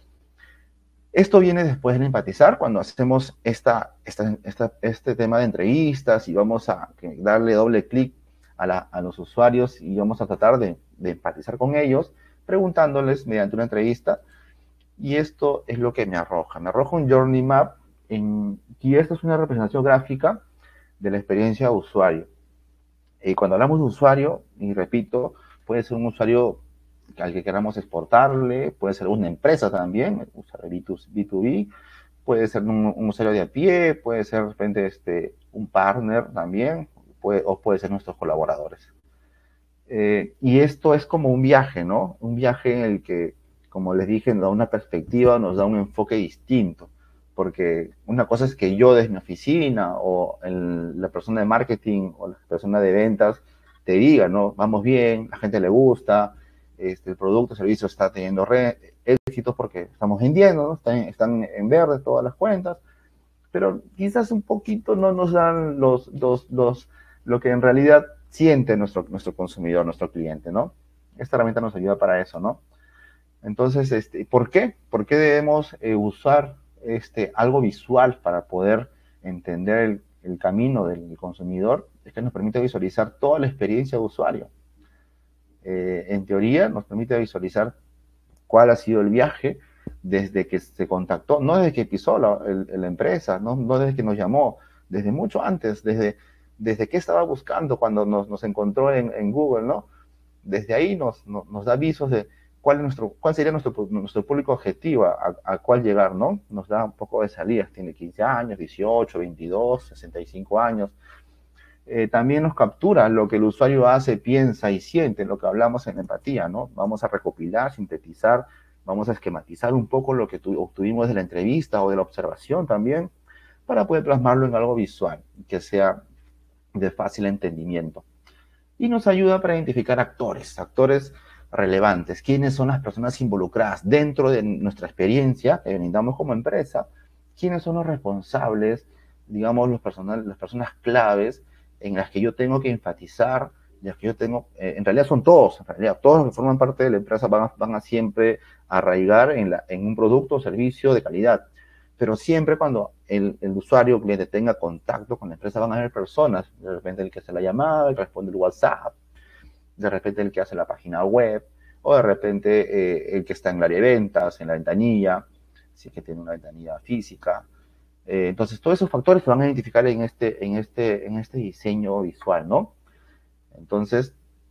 esto viene después de empatizar, cuando hacemos esta, esta, esta, este tema de entrevistas y vamos a darle doble clic a, la, a los usuarios y vamos a tratar de, de empatizar con ellos, preguntándoles mediante una entrevista. Y esto es lo que me arroja. Me arroja un Journey Map en, y esto es una representación gráfica de la experiencia de usuario. Y cuando hablamos de usuario, y repito, puede ser un usuario al que queramos exportarle, puede ser una empresa también, usuario B dos B, puede ser un, un usuario de a pie, puede ser de repente este, un partner también, puede, o puede ser nuestros colaboradores. Eh, y esto es como un viaje, ¿no? Un viaje en el que, como les dije, nos da una perspectiva, nos da un enfoque distinto. Porque una cosa es que yo desde mi oficina o el, la persona de marketing o la persona de ventas te diga, ¿no? Vamos bien, la gente le gusta, este, el producto, el servicio está teniendo re, éxitos porque estamos vendiendo, ¿no? Están, están en verde todas las cuentas, pero quizás un poquito no nos dan los, los, los, lo que en realidad siente nuestro, nuestro consumidor, nuestro cliente, ¿no? Esta herramienta nos ayuda para eso, ¿no? Entonces, este, ¿por qué? ¿Por qué debemos eh, usar este, algo visual para poder entender el, el camino del consumidor? Es que nos permite visualizar toda la experiencia de usuario. Eh, en teoría, nos permite visualizar cuál ha sido el viaje desde que se contactó, no desde que pisó la, el, la empresa, no, no desde que nos llamó, desde mucho antes, desde, desde qué estaba buscando cuando nos, nos encontró en, en Google, ¿no? Desde ahí nos, nos, nos da avisos de cuál, es nuestro, cuál sería nuestro, nuestro público objetivo, a, a cuál llegar, ¿no? Nos da un poco de salidas, tiene quince años, dieciocho, veintidós, sesenta y cinco años. Eh, también nos captura lo que el usuario hace, piensa y siente, lo que hablamos en empatía, ¿no? Vamos a recopilar, sintetizar, vamos a esquematizar un poco lo que tu, obtuvimos de la entrevista o de la observación también, para poder plasmarlo en algo visual, que sea de fácil entendimiento. Y nos ayuda para identificar actores, actores relevantes, quiénes son las personas involucradas dentro de nuestra experiencia que brindamos como empresa, quiénes son los responsables, digamos, los personal, las personas claves en las que yo tengo que enfatizar, las que yo tengo, eh, en realidad son todos, en realidad todos los que forman parte de la empresa van a, van a siempre arraigar en, la, en un producto o servicio de calidad. Pero siempre cuando el, el usuario o cliente tenga contacto con la empresa van a haber personas, de repente el que hace la llamada, el que responde el WhatsApp, de repente el que hace la página web, o de repente eh, el que está en el área de ventas, en la ventanilla, si es que tiene una ventanilla física. Eh, entonces, todos esos factores se van a identificar en este, en este, en este diseño visual, ¿no? Entonces,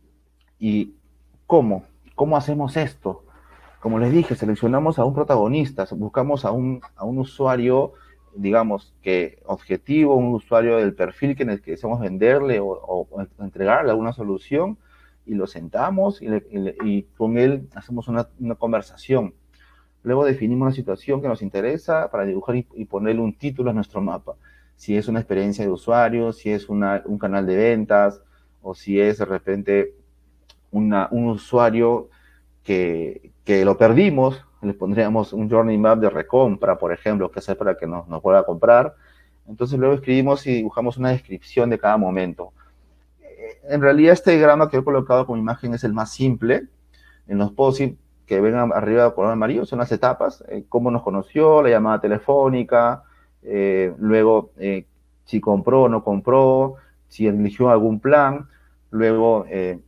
¿y cómo? ¿Cómo hacemos esto? Como les dije, seleccionamos a un protagonista, buscamos a un, a un usuario, digamos, que objetivo, un usuario del perfil que en el que deseamos venderle o, o entregarle alguna solución, y lo sentamos y, le, y, le, y con él hacemos una, una conversación. Luego definimos la situación que nos interesa para dibujar y, y ponerle un título a nuestro mapa. Si es una experiencia de usuario, si es una, un canal de ventas, o si es de repente una, un usuario que, que lo perdimos, le pondríamos un journey map de recompra, por ejemplo, que sea para que nos, nos vuelva a comprar. Entonces luego escribimos y dibujamos una descripción de cada momento. En realidad este diagrama que he colocado como imagen es el más simple. En los post-it que ven arriba de color amarillo son las etapas, eh, cómo nos conoció, la llamada telefónica, eh, luego eh, si compró o no compró, si eligió algún plan, luego eh,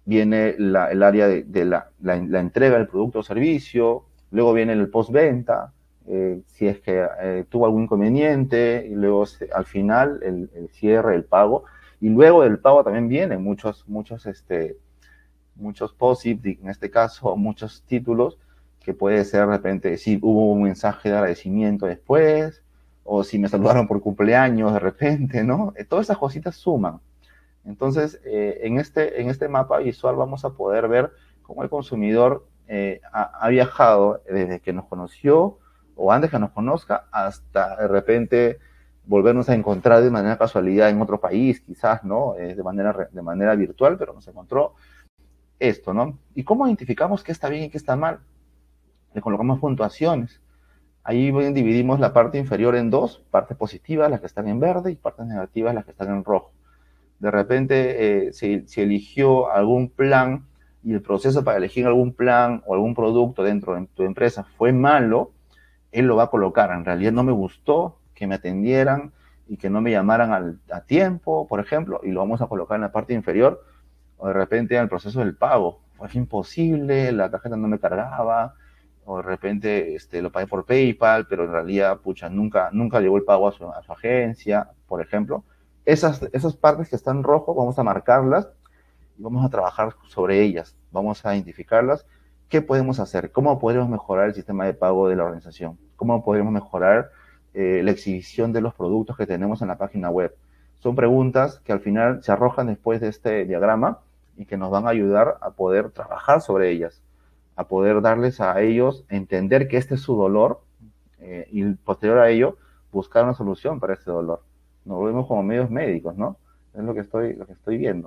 viene la, el área de, de la, la, la, entrega del producto o servicio, luego viene el postventa, eh, si es que eh, tuvo algún inconveniente, y luego al final el, el cierre, el pago, y luego del pago también vienen muchos, muchos, este, muchos posits, en este caso, muchos títulos, que puede ser de repente si hubo un mensaje de agradecimiento después, o si me saludaron por cumpleaños de repente, ¿no? Todas esas cositas suman. Entonces, eh, en, este, en este mapa visual vamos a poder ver cómo el consumidor eh, ha, ha viajado desde que nos conoció o antes que nos conozca hasta de repente volvernos a encontrar de manera casualidad en otro país, quizás, ¿no? Eh, de, manera, de manera virtual, pero nos encontró esto, ¿no? ¿Y cómo identificamos qué está bien y qué está mal? Le colocamos puntuaciones. Ahí dividimos la parte inferior en dos, partes positivas, las que están en verde, y partes negativas, las que están en rojo. De repente, eh, si, si eligió algún plan y el proceso para elegir algún plan o algún producto dentro de tu empresa fue malo, él lo va a colocar. En realidad no me gustó que me atendieran y que no me llamaran al, a tiempo, por ejemplo, y lo vamos a colocar en la parte inferior. O de repente en el proceso del pago, fue imposible, la tarjeta no me cargaba, o de repente este, lo pagué por PayPal, pero en realidad, pucha, nunca, nunca llegó el pago a su, a su agencia, por ejemplo. Esas, esas partes que están en rojo, vamos a marcarlas y vamos a trabajar sobre ellas. Vamos a identificarlas. ¿Qué podemos hacer? ¿Cómo podemos mejorar el sistema de pago de la organización? ¿Cómo podemos mejorar eh, la exhibición de los productos que tenemos en la página web? Son preguntas que al final se arrojan después de este diagrama y que nos van a ayudar a poder trabajar sobre ellas, a poder darles a ellos entender que este es su dolor eh, y posterior a ello buscar una solución para este dolor. Nos vemos como medios médicos, ¿no? Es lo que estoy, lo que estoy viendo.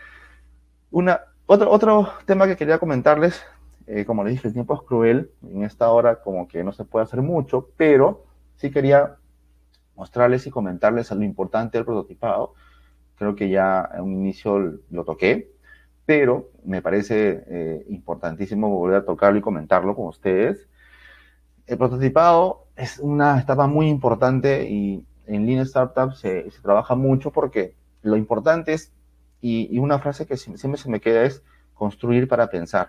Una, otro, otro tema que quería comentarles, eh, como les dije, el tiempo es cruel, en esta hora como que no se puede hacer mucho, pero sí quería mostrarles y comentarles lo importante del prototipado. Creo que ya en un inicio lo toqué, pero me parece eh, importantísimo volver a tocarlo y comentarlo con ustedes. El prototipado es una etapa muy importante y en Lean Startup se, se trabaja mucho porque lo importante es, y, y una frase que siempre se me queda es construir para pensar.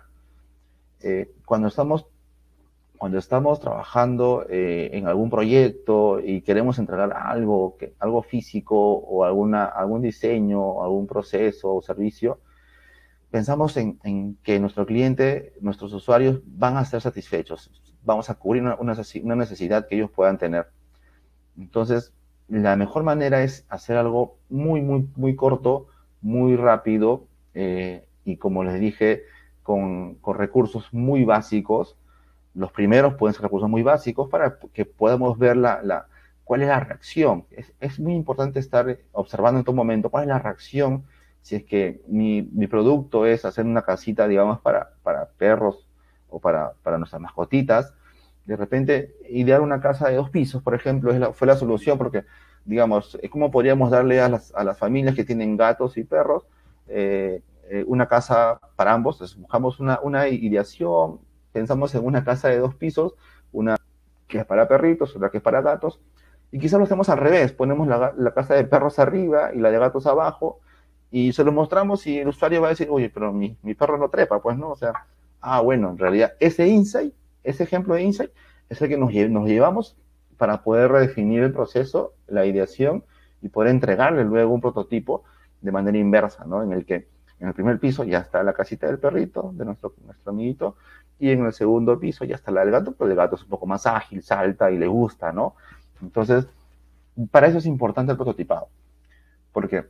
Eh, cuando estamos Cuando estamos trabajando eh, en algún proyecto y queremos entregar algo, que, algo físico o alguna, algún diseño, algún proceso o servicio, pensamos en, en que nuestro cliente, nuestros usuarios van a ser satisfechos. Vamos a cubrir una, una necesidad que ellos puedan tener. Entonces, la mejor manera es hacer algo muy, muy, muy corto, muy rápido eh, y como les dije, con, con recursos muy básicos. Los primeros pueden ser recursos muy básicos para que podamos ver la, la, cuál es la reacción. Es, es muy importante estar observando en todo momento cuál es la reacción si es que mi, mi producto es hacer una casita, digamos, para, para perros o para, para nuestras mascotitas. De repente, idear una casa de dos pisos, por ejemplo, es la, fue la solución porque, digamos, ¿cómo podríamos darle a las, a las familias que tienen gatos y perros eh, eh, una casa para ambos? Entonces, buscamos una, una ideación. Pensamos en una casa de dos pisos, una que es para perritos, otra que es para gatos, y quizás lo hacemos al revés, ponemos la, la casa de perros arriba y la de gatos abajo, y se lo mostramos y el usuario va a decir, oye, pero mi, mi perro no trepa, pues, ¿no? O sea, ah, bueno, en realidad ese insight, ese ejemplo de insight, es el que nos, nos llevamos para poder redefinir el proceso, la ideación, y poder entregarle luego un prototipo de manera inversa, ¿no? En el que en el primer piso ya está la casita del perrito, de nuestro, nuestro amiguito, y en el segundo piso ya está la del gato, pero el gato es un poco más ágil, salta y le gusta, ¿no? Entonces, para eso es importante el prototipado, porque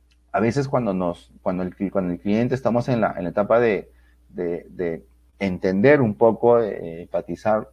a veces cuando, nos, cuando, el, cuando el cliente estamos en la, en la etapa de, de, de entender un poco, de empatizar,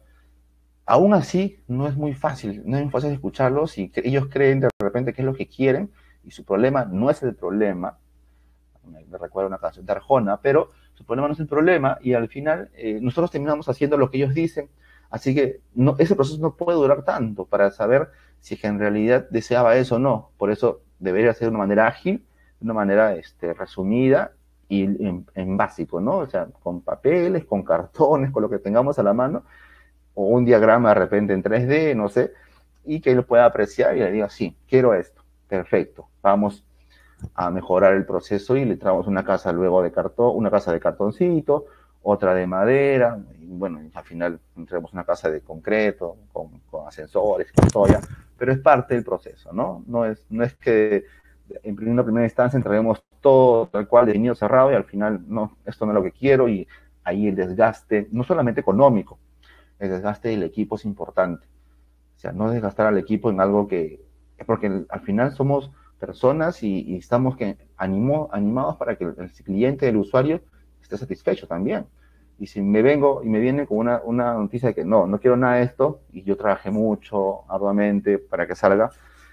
aún así no es muy fácil, no es muy fácil escucharlos y que ellos creen de repente qué es lo que quieren y su problema no es el problema. Me, me recuerda una canción de Arjona, pero su problema no es el problema y al final eh, nosotros terminamos haciendo lo que ellos dicen, así que no, ese proceso no puede durar tanto para saber si es que en realidad deseaba eso o no. Por eso debería ser de una manera ágil, de una manera este, resumida y en, en básico, ¿no? O sea, con papeles, con cartones, con lo que tengamos a la mano, o un diagrama de repente en tres D, no sé, y que él pueda apreciar y le diga, sí, quiero esto, perfecto, vamos a mejorar el proceso y le traemos una casa luego de cartón, una casa de cartoncito, otra de madera, y bueno, al final traemos una casa de concreto, con, con ascensores, con todo ya, pero es parte del proceso, ¿no? No es, no es que en una primera instancia entreguemos todo tal cual, definido, cerrado, y al final, no, esto no es lo que quiero, y ahí el desgaste, no solamente económico, el desgaste del equipo es importante. O sea, no desgastar al equipo en algo que, porque al final somos personas y, y estamos que animo, animados para que el, el cliente, el usuario, esté satisfecho también. Y si me vengo y me viene con una, una noticia de que no, no quiero nada de esto, y yo trabajé mucho, arduamente, para que salga,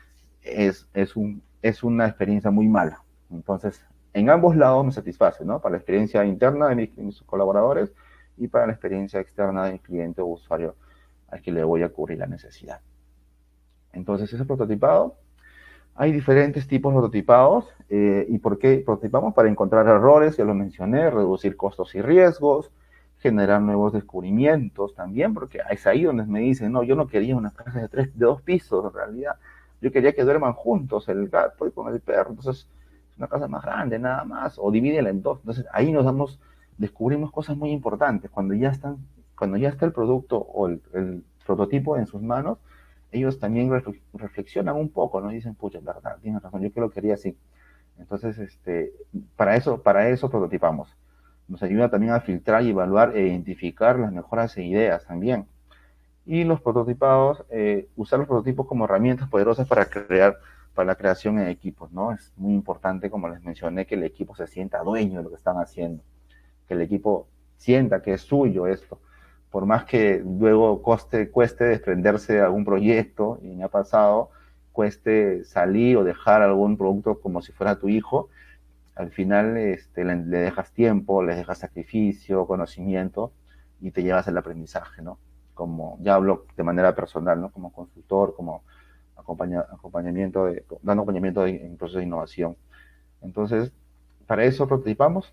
es, es, un, es una experiencia muy mala. Entonces, en ambos lados me satisface, ¿no? Para la experiencia interna de mis, de mis colaboradores y para la experiencia externa del cliente o usuario al que le voy a cubrir la necesidad. Entonces, ese prototipado, hay diferentes tipos de prototipados. Eh, ¿Y por qué prototipamos? Para encontrar errores, ya lo mencioné, reducir costos y riesgos, generar nuevos descubrimientos también, porque es ahí donde me dicen, no, yo no quería una casa de, tres, de dos pisos, en realidad, yo quería que duerman juntos el gato y con el perro, entonces es una casa más grande, nada más, o divídela en dos. Entonces ahí nos damos, descubrimos cosas muy importantes, cuando ya están, cuando ya está el producto o el, el prototipo en sus manos, ellos también reflexionan un poco, ¿no? Y dicen, pucha, es verdad, tienes razón, yo que lo quería así. Entonces, este, para eso, para eso prototipamos. Nos ayuda también a filtrar y evaluar e identificar las mejoras e ideas también. Y los prototipados, eh, usar los prototipos como herramientas poderosas para crear, para la creación en equipos, ¿no? Es muy importante, como les mencioné, que el equipo se sienta dueño de lo que están haciendo, que el equipo sienta que es suyo esto, por más que luego coste, cueste desprenderse de algún proyecto, y me ha pasado, cueste salir o dejar algún producto como si fuera tu hijo, al final este, le, le dejas tiempo, le dejas sacrificio, conocimiento, y te llevas el aprendizaje, ¿no? Como, ya hablo de manera personal, ¿no? Como consultor, como acompaña, acompañamiento, de, dando acompañamiento de, en procesos de innovación. Entonces, para eso prototipamos.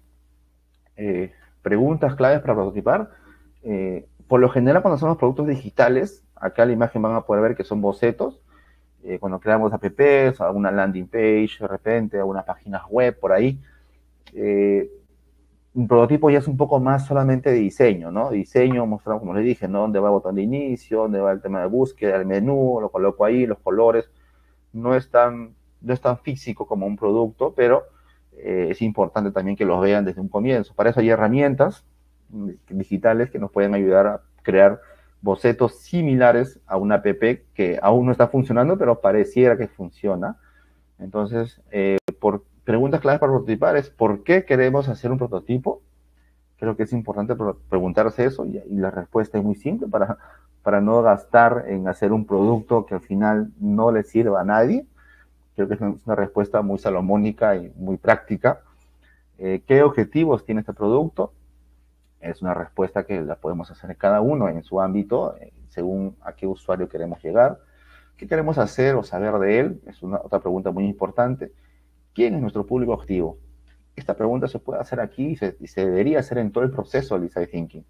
Eh, preguntas claves para prototipar. Eh, por lo general, cuando son los productos digitales, acá la imagen van a poder ver que son bocetos. Eh, cuando creamos apps, alguna landing page, de repente, algunas páginas web por ahí. Eh, un prototipo ya es un poco más solamente de diseño, ¿no? Diseño, mostramos, como les dije, ¿no? Dónde va el botón de inicio, dónde va el tema de búsqueda, el menú, lo coloco ahí, los colores. No es tan, no es tan físico como un producto, pero eh, es importante también que los vean desde un comienzo. Para eso hay herramientas digitales que nos pueden ayudar a crear bocetos similares a una app que aún no está funcionando, pero pareciera que funciona. Entonces, eh, por preguntas claves para prototipar es ¿por qué queremos hacer un prototipo? Creo que es importante preguntarse eso, y, y la respuesta es muy simple, para, para no gastar en hacer un producto que al final no le sirva a nadie. Creo que es una respuesta muy salomónica y muy práctica. Eh, ¿Qué objetivos tiene este producto? Es una respuesta que la podemos hacer cada uno en su ámbito, eh, según a qué usuario queremos llegar. ¿Qué queremos hacer o saber de él? Es una, otra pregunta muy importante. ¿Quién es nuestro público objetivo? Esta pregunta se puede hacer aquí y se, y se debería hacer en todo el proceso del design thinking.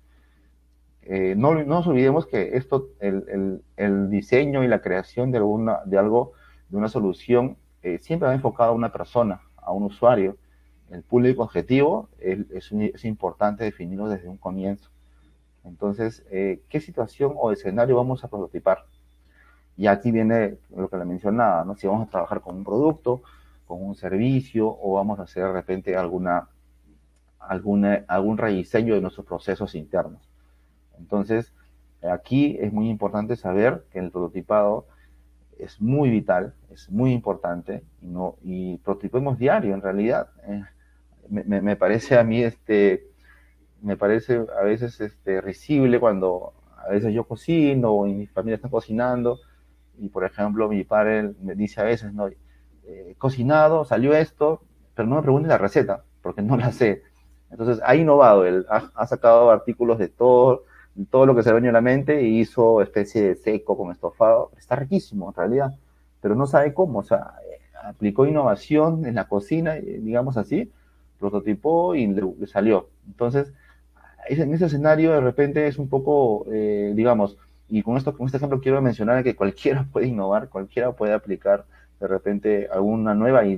Eh, no, no nos olvidemos que esto, el, el, el diseño y la creación de, alguna, de algo, de una solución, eh, siempre va enfocado a una persona, a un usuario. El público objetivo es, es, es importante definirlo desde un comienzo. Entonces, eh, ¿qué situación o escenario vamos a prototipar? Y aquí viene lo que le mencionaba, ¿no? Si vamos a trabajar con un producto, con un servicio, o vamos a hacer de repente alguna, alguna, algún rediseño de nuestros procesos internos. Entonces, aquí es muy importante saber que el prototipado es muy vital, es muy importante, y, no, y prototipemos diario en realidad. Eh, me, me, parece a mí, este, me parece a veces este, risible cuando a veces yo cocino y mi familia está cocinando, y por ejemplo mi padre me dice a veces, no, eh, cocinado, salió esto, pero no me pregunte la receta, porque no la sé. Entonces ha innovado, él ha, ha sacado artículos de todo, de todo lo que se le venía a la mente, y hizo especie de seco con estofado. Está riquísimo en realidad, pero no sabe cómo. O sea, eh, aplicó innovación en la cocina, digamos así, prototipó y le, le salió. Entonces, en ese escenario de repente es un poco, eh, digamos, y con esto, con este ejemplo quiero mencionar que cualquiera puede innovar, cualquiera puede aplicar de repente alguna nueva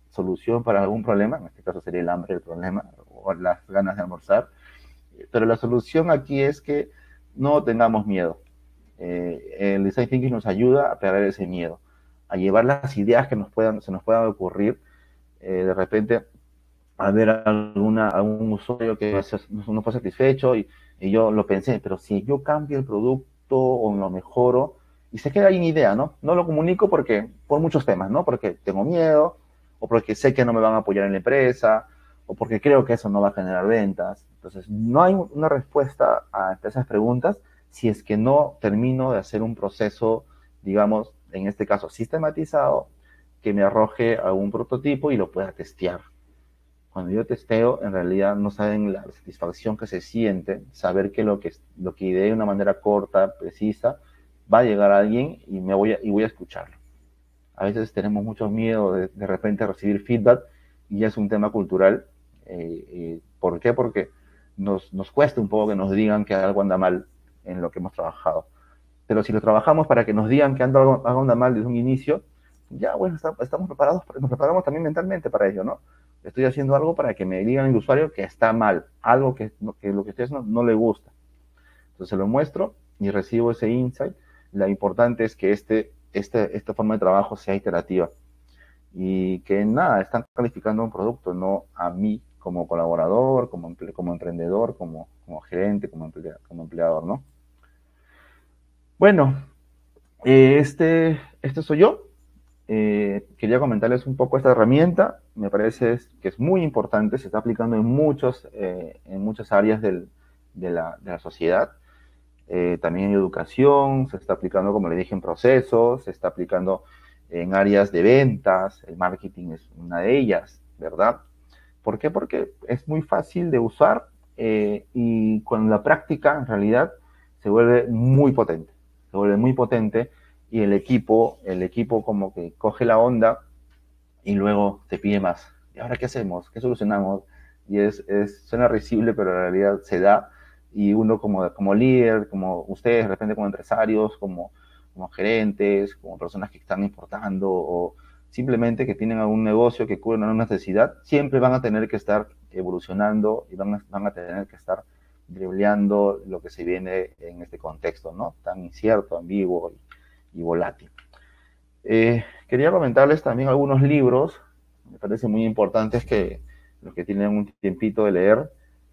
solución para algún problema, en este caso sería el hambre el problema, o las ganas de almorzar, pero la solución aquí es que no tengamos miedo. Eh, el design thinking nos ayuda a perder ese miedo, a llevar las ideas que nos puedan, se nos puedan ocurrir, eh, de repente a ver alguna, algún usuario que no fue satisfecho y, y yo lo pensé, pero si yo cambio el producto o lo mejoro, y se queda ahí mi idea, ¿no? No lo comunico porque, por muchos temas, ¿no? Porque tengo miedo, o porque sé que no me van a apoyar en la empresa, o porque creo que eso no va a generar ventas. Entonces, no hay una respuesta a esas preguntas si es que no termino de hacer un proceso, digamos, en este caso sistematizado, que me arroje a un prototipo y lo pueda testear. Cuando yo testeo, en realidad no saben la satisfacción que se siente, saber que lo que, lo que ideé de una manera corta, precisa, va a llegar a alguien y, me voy, a, y voy a escucharlo. A veces tenemos mucho miedo de, de repente recibir feedback y ya es un tema cultural. Eh, eh, ¿Por qué? Porque nos, nos cuesta un poco que nos digan que algo anda mal en lo que hemos trabajado. Pero si lo trabajamos para que nos digan que algo anda mal desde un inicio, ya, bueno, está, estamos preparados, nos preparamos también mentalmente para ello, ¿no? Estoy haciendo algo para que me digan el usuario que está mal, algo que, que lo que estoy haciendo no le gusta. Entonces se lo muestro y recibo ese insight. Lo importante es que este, este, esta forma de trabajo sea iterativa y que nada, están calificando un producto, no a mí como colaborador, como, como emprendedor, como, como gerente, como, emplea, como empleador, ¿no? Bueno, eh, este, este soy yo. Eh, quería comentarles un poco esta herramienta. Me parece que es muy importante, se está aplicando en, muchos, eh, en muchas áreas del, de, la, de la sociedad. Eh, también en educación, se está aplicando, como le dije, en procesos, se está aplicando en áreas de ventas, el marketing es una de ellas, ¿verdad? ¿Por qué? Porque es muy fácil de usar eh, y con la práctica, en realidad, se vuelve muy potente, se vuelve muy potente y el equipo, el equipo como que coge la onda y luego te pide más. ¿Y ahora qué hacemos? ¿Qué solucionamos? Y es, es suena risible, pero en realidad se da. Y uno como, como líder, como ustedes, de repente como empresarios, como, como gerentes, como personas que están importando o simplemente que tienen algún negocio que cubre una necesidad, siempre van a tener que estar evolucionando y van a, van a tener que estar dribleando lo que se viene en este contexto, ¿no? Tan incierto, ambiguo y, y volátil. Eh, quería comentarles también algunos libros, me parece muy importantes que los que tienen un tiempito de leer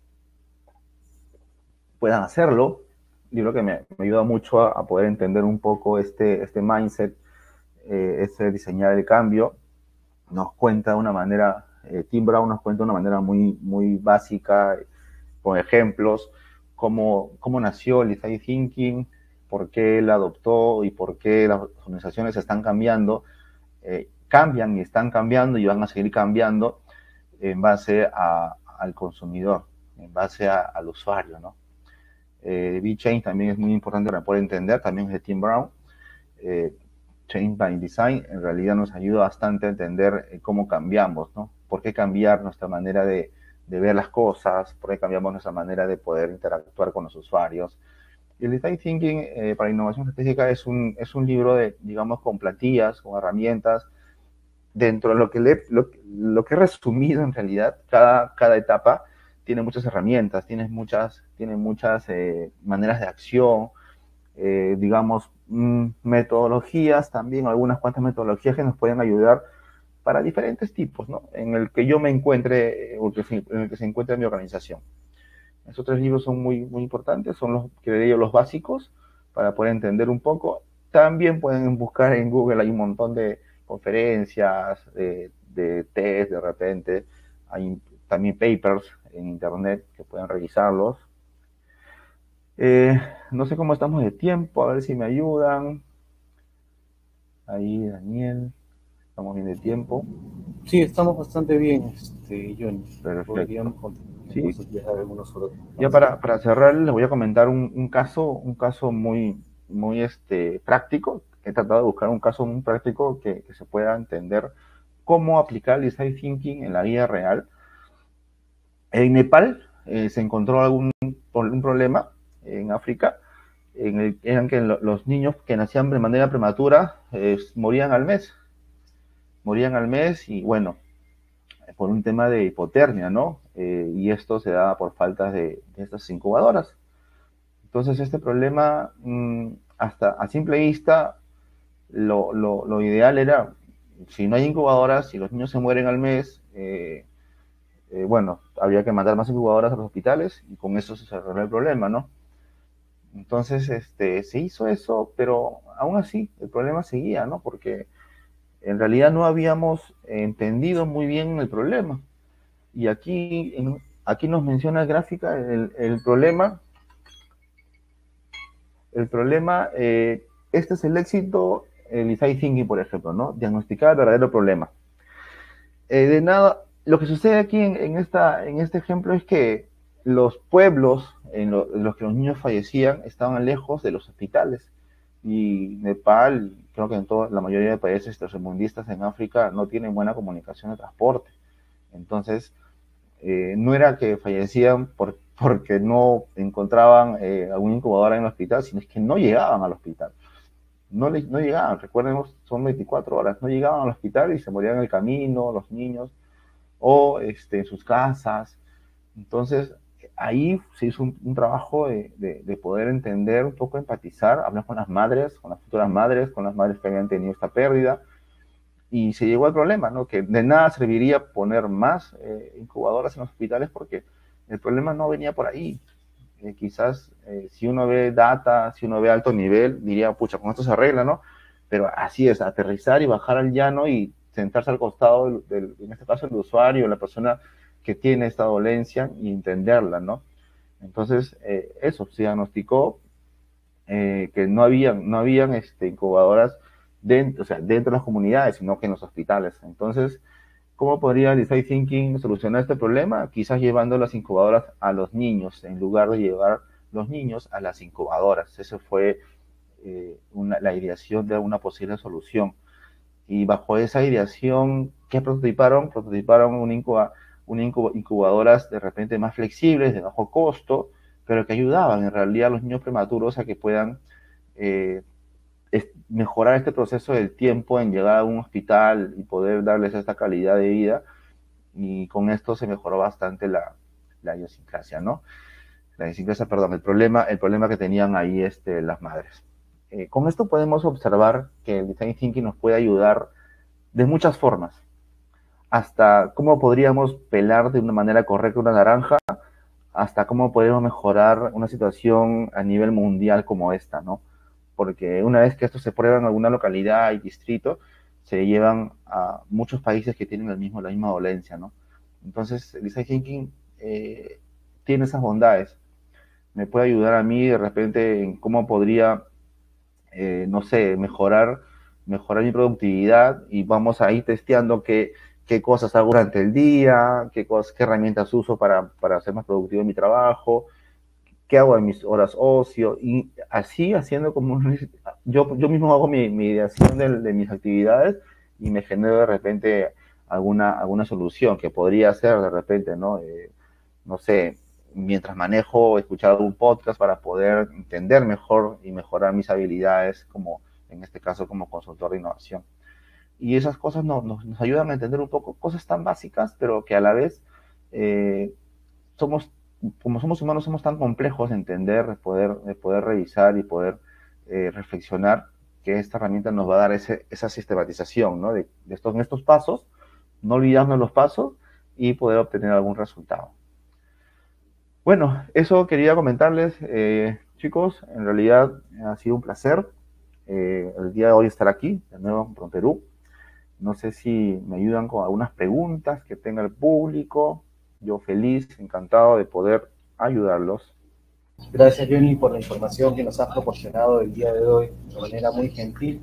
puedan hacerlo. Libro que me, me ayuda mucho a, a, poder entender un poco este, este mindset, eh, este diseñar el cambio. Nos cuenta de una manera, eh, Tim Brown nos cuenta de una manera muy, muy básica, con ejemplos, cómo, cómo nació el design thinking, por qué él adoptó y por qué las organizaciones están cambiando. Eh, cambian y están cambiando y van a seguir cambiando en base a, al consumidor, en base a, al usuario, ¿no? Eh, V-Change también es muy importante para poder entender, también es de Tim Brown. Eh, Change by Design en realidad nos ayuda bastante a entender eh, cómo cambiamos, ¿no? ¿Por qué cambiar nuestra manera de, de ver las cosas? ¿Por qué cambiamos nuestra manera de poder interactuar con los usuarios? Y el Design Thinking eh, para Innovación Estratégica es un, es un libro de, digamos, con plantillas, con herramientas. Dentro de lo que, le, lo, lo que he resumido en realidad, cada, cada etapa tiene muchas herramientas, tiene muchas, tiene muchas eh, maneras de acción, eh, digamos, mmm, metodologías también, algunas cuantas metodologías que nos pueden ayudar para diferentes tipos, ¿no? En el que yo me encuentre, o que se, en el que se encuentre mi organización. Esos tres libros son muy, muy importantes, son los que diría los básicos para poder entender un poco. También pueden buscar en Google, hay un montón de conferencias, de, de test de repente, hay también papers en internet que pueden revisarlos. Eh, no sé cómo estamos de tiempo, a ver si me ayudan. Ahí, Daniel, estamos bien de tiempo. Sí, estamos bastante bien, este, Johnny. Perfecto. Sí. Ya, algunos otros Ya para, para cerrar, les voy a comentar un, un caso, un caso muy, muy este, práctico. He tratado de buscar un caso muy práctico que, que se pueda entender cómo aplicar el design thinking en la vida real. En Nepal eh, se encontró algún un problema en África, en el en que los niños que nacían de manera prematura eh, morían al mes. Morían al mes y bueno, por un tema de hipotermia, ¿no? Eh, y esto se da por falta de, de estas incubadoras. Entonces, este problema, mmm, hasta a simple vista, lo, lo, lo ideal era, si no hay incubadoras, si los niños se mueren al mes, eh, eh, bueno, habría que mandar más incubadoras a los hospitales y con eso se arregló el problema, ¿no? Entonces, este, se hizo eso, pero aún así el problema seguía, ¿no? Porque en realidad no habíamos entendido muy bien el problema. Y aquí, en, aquí nos menciona el gráfica el, el problema. El problema, eh, este es el éxito, el design thinking, por ejemplo, ¿no? Diagnosticar el verdadero problema. Eh, de nada, lo que sucede aquí en, en, esta, en este ejemplo es que los pueblos en, lo, en los que los niños fallecían estaban lejos de los hospitales. Y Nepal, creo que en toda la mayoría de países tercermundistas en África no tienen buena comunicación de transporte. Entonces, eh, no era que fallecían por, porque no encontraban eh, alguna incubadora en el hospital, sino es que no llegaban al hospital. No, le, no llegaban, recuerden, son veinticuatro horas, no llegaban al hospital y se morían en el camino, los niños, o este, en sus casas. Entonces, ahí se hizo un, un trabajo de, de, de poder entender, un poco empatizar, hablar con las madres, con las futuras madres, con las madres que habían tenido esta pérdida, y se llegó al problema, ¿no? Que de nada serviría poner más eh, incubadoras en los hospitales porque el problema no venía por ahí. Eh, quizás eh, si uno ve data, si uno ve alto nivel, diría, pucha, con esto se arregla, ¿no? Pero así es, aterrizar y bajar al llano y sentarse al costado, del, del, en este caso el usuario, la persona que tiene esta dolencia y entenderla, ¿no? Entonces, eh, eso, se diagnosticó eh, que no habían, no habían este, incubadoras dentro, o sea, dentro de las comunidades, sino que en los hospitales. Entonces, ¿cómo podría el Design Thinking solucionar este problema? Quizás llevando las incubadoras a los niños, en lugar de llevar los niños a las incubadoras. Esa fue eh, una, la ideación de una posible solución. Y bajo esa ideación, ¿qué prototiparon? Prototiparon una, incuba, una incubadoras de repente más flexibles, de bajo costo, pero que ayudaban en realidad a los niños prematuros a que puedan eh, mejorar este proceso del tiempo en llegar a un hospital y poder darles esta calidad de vida, y con esto se mejoró bastante la, la idiosincrasia, ¿no? La idiosincrasia, perdón, el problema, el problema que tenían ahí este, las madres. Eh, con esto podemos observar que el Design Thinking nos puede ayudar de muchas formas, hasta cómo podríamos pelar de una manera correcta una naranja, hasta cómo podemos mejorar una situación a nivel mundial como esta, ¿no? Porque una vez que esto se prueba en alguna localidad y distrito, se llevan a muchos países que tienen el mismo, la misma dolencia, ¿no? Entonces, el Design Thinking eh, tiene esas bondades. Me puede ayudar a mí de repente en cómo podría, eh, no sé, mejorar, mejorar mi productividad, y vamos a ir testeando qué, qué cosas hago durante el día, qué, cosas, qué herramientas uso para, para ser más productivo en mi trabajo, qué hago en mis horas ocio, y así haciendo como un, yo, yo mismo hago mi, mi ideación de, de mis actividades y me genero de repente alguna, alguna solución que podría ser de repente, ¿no? Eh, no sé, mientras manejo, escuchar algún podcast para poder entender mejor y mejorar mis habilidades, como en este caso como consultor de innovación. Y esas cosas nos, nos, nos ayudan a entender un poco cosas tan básicas, pero que a la vez eh, somos como somos humanos, somos tan complejos de entender, de poder, de poder revisar y poder eh, reflexionar, que esta herramienta nos va a dar ese, esa sistematización, ¿no? De, de estos, en estos pasos, no olvidarnos los pasos y poder obtener algún resultado. Bueno, eso quería comentarles, eh, chicos. En realidad ha sido un placer eh, el día de hoy estar aquí, de nuevo en Perú. No sé si me ayudan con algunas preguntas que tenga el público. Yo feliz, encantado de poder ayudarlos. Gracias, Johnny, por la información que nos has proporcionado el día de hoy de manera muy gentil.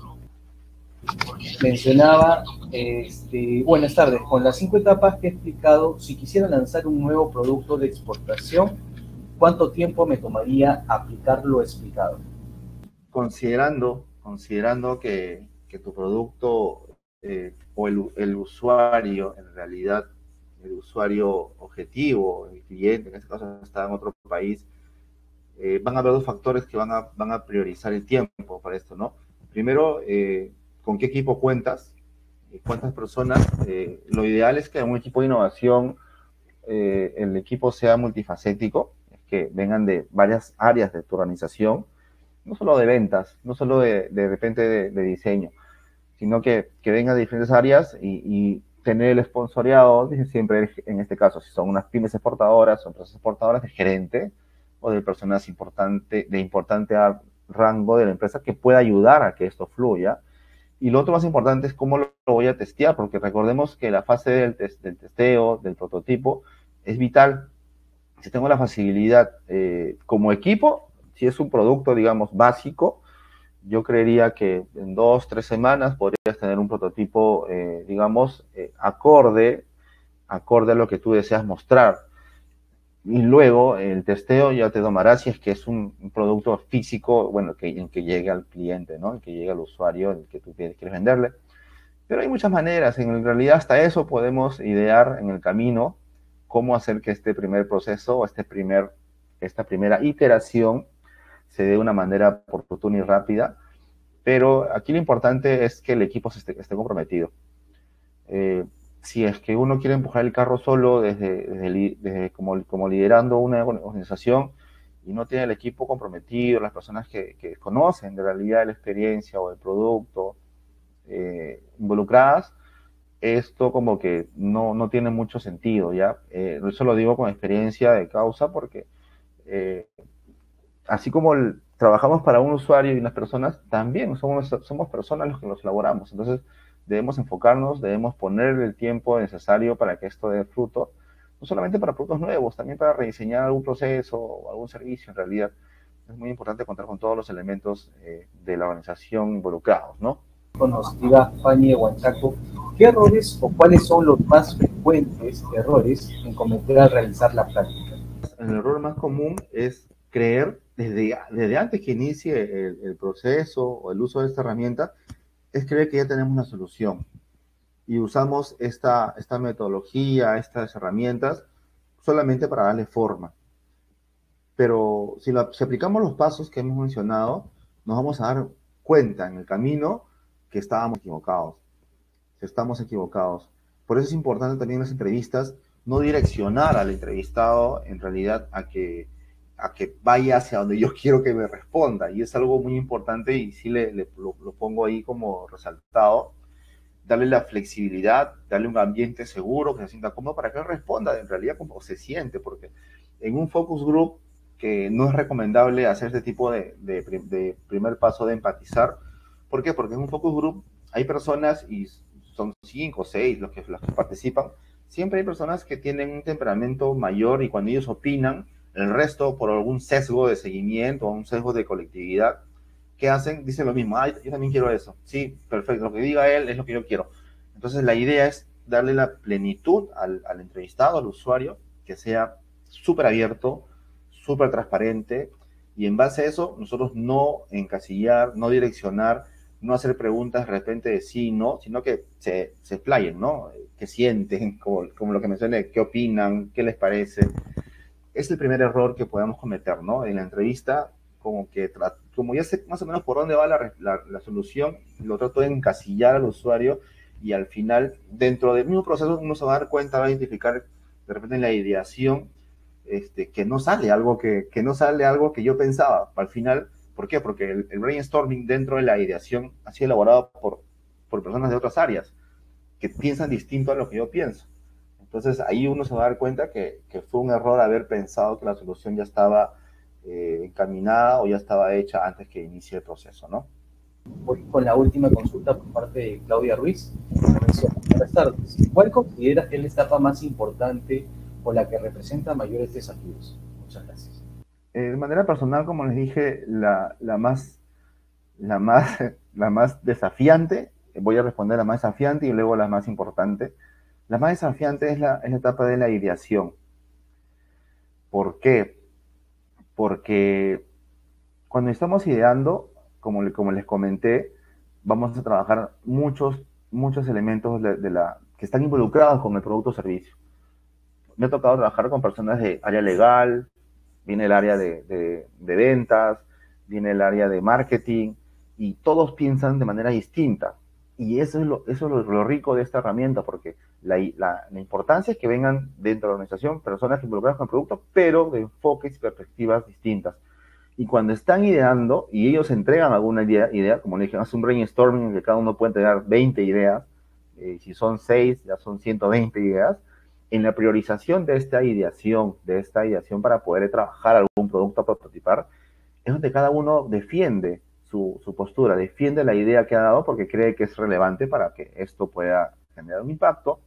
Mencionaba, este, buenas tardes, con las cinco etapas que he explicado, si quisiera lanzar un nuevo producto de exportación, ¿cuánto tiempo me tomaría aplicar lo explicado? Considerando, considerando que, que tu producto eh, o el, el usuario, en realidad, el usuario objetivo, el cliente, en este caso está en otro país, eh, van a haber dos factores que van a, van a priorizar el tiempo para esto, ¿no? Primero, eh, ¿con qué equipo cuentas? cuántas personas. Eh, lo ideal es que en un equipo de innovación eh, el equipo sea multifacético, que vengan de varias áreas de tu organización, no solo de ventas, no solo de, de repente de, de diseño, sino que, que vengan de diferentes áreas y, y tener el esponsoreado, siempre en este caso, si son unas pymes exportadoras, son empresas exportadoras, de gerente o de personas importante, de importante rango de la empresa que pueda ayudar a que esto fluya. Y lo otro más importante es cómo lo voy a testear, porque recordemos que la fase del, test, del testeo, del prototipo, es vital. Si tengo la facilidad eh, como equipo, si es un producto, digamos, básico, yo creería que en dos, tres semanas podrías tener un prototipo, eh, digamos, eh, acorde, acorde a lo que tú deseas mostrar. Y luego el testeo ya te tomará si es que es un, un producto físico, bueno, que, en que llegue al cliente, ¿no? En que llegue al usuario, en que tú quieres venderle. Pero hay muchas maneras, en realidad hasta eso podemos idear en el camino cómo hacer que este primer proceso, este primer, esta primera iteración se dé de una manera oportuna y rápida, pero aquí lo importante es que el equipo esté, esté comprometido. Eh, si es que uno quiere empujar el carro solo desde, desde, desde como, como liderando una organización y no tiene el equipo comprometido, las personas que, que conocen de realidad la experiencia o el producto eh, involucradas, esto como que no, no tiene mucho sentido, ¿ya? Eh, eso lo digo con experiencia de causa porque eh, así como el, trabajamos para un usuario y unas personas, también somos, somos personas los que los elaboramos. Entonces, debemos enfocarnos, debemos poner el tiempo necesario para que esto dé fruto, no solamente para productos nuevos, también para rediseñar algún proceso o algún servicio. En realidad, es muy importante contar con todos los elementos eh, de la organización involucrados, ¿no? Nos diga Fanny de Huanchaco, ¿qué errores o cuáles son los más frecuentes errores en cometer al realizar la práctica? El error más común es creer, desde, desde antes que inicie el, el proceso o el uso de esta herramienta, es creer que ya tenemos una solución y usamos esta, esta metodología, estas herramientas, solamente para darle forma. Pero si, la, si aplicamos los pasos que hemos mencionado, nos vamos a dar cuenta en el camino que estábamos equivocados, que estamos equivocados. Por eso es importante también en las entrevistas no direccionar al entrevistado en realidad a que, a que vaya hacia donde yo quiero que me responda. Y es algo muy importante y sí le, le lo, lo pongo ahí como resaltado. Darle la flexibilidad, darle un ambiente seguro, que se sienta cómodo para que él responda en realidad como se siente, porque en un focus group que no es recomendable hacer este tipo de, de, de primer paso de empatizar. ¿Por qué? Porque en un focus group hay personas, y son cinco o seis los que, los que participan, siempre hay personas que tienen un temperamento mayor y cuando ellos opinan, el resto por algún sesgo de seguimiento o un sesgo de colectividad, ¿qué hacen? Dicen lo mismo, ah, yo también quiero eso. Sí, perfecto, lo que diga él es lo que yo quiero. Entonces la idea es darle la plenitud al, al entrevistado, al usuario, que sea súper abierto, súper transparente, y en base a eso nosotros no encasillar, no direccionar, no hacer preguntas de repente de sí, no, sino que se, se explayen, ¿no? ¿Qué sienten? Como, como lo que mencioné, ¿qué opinan? ¿Qué les parece? Es el primer error que podemos cometer, ¿no? En la entrevista, como que como ya sé más o menos por dónde va la, la, la solución, lo trato de encasillar al usuario y al final, dentro del mismo proceso, uno se va a dar cuenta, va a identificar de repente en la ideación este, que no sale algo que, que no sale algo que yo pensaba. Al final, ¿por qué? Porque el, el brainstorming dentro de la ideación ha sido elaborado por, por personas de otras áreas que piensan distinto a lo que yo pienso. Entonces ahí uno se va a dar cuenta que, que fue un error haber pensado que la solución ya estaba eh, encaminada o ya estaba hecha antes que inicie el proceso, ¿no? Voy con la última consulta por parte de Claudia Ruiz. Buenas tardes. ¿Cuál consideras que es la etapa más importante o la que representa mayores desafíos? Muchas gracias. Eh, de manera personal, como les dije, la, la, más, la, más, la más desafiante, voy a responder la más desafiante y luego la más importante. La más desafiante es la, es la etapa de la ideación. ¿Por qué? Porque cuando estamos ideando, como, como les comenté, vamos a trabajar muchos, muchos elementos de, de la, que están involucrados con el producto o servicio. Me ha tocado trabajar con personas de área legal, viene el área de, de, de ventas, viene el área de marketing, y todos piensan de manera distinta. Y eso es lo, eso es lo, lo rico de esta herramienta, porque la, la, la importancia es que vengan dentro de la organización personas involucradas con el producto, pero de enfoques y perspectivas distintas. Y cuando están ideando y ellos entregan alguna idea, idea como le dije, hace un brainstorming en que cada uno puede entregar veinte ideas, eh, si son seis, ya son ciento veinte ideas, en la priorización de esta ideación, de esta ideación para poder trabajar algún producto a prototipar, es donde cada uno defiende su, su postura, defiende la idea que ha dado porque cree que es relevante para que esto pueda generar un impacto.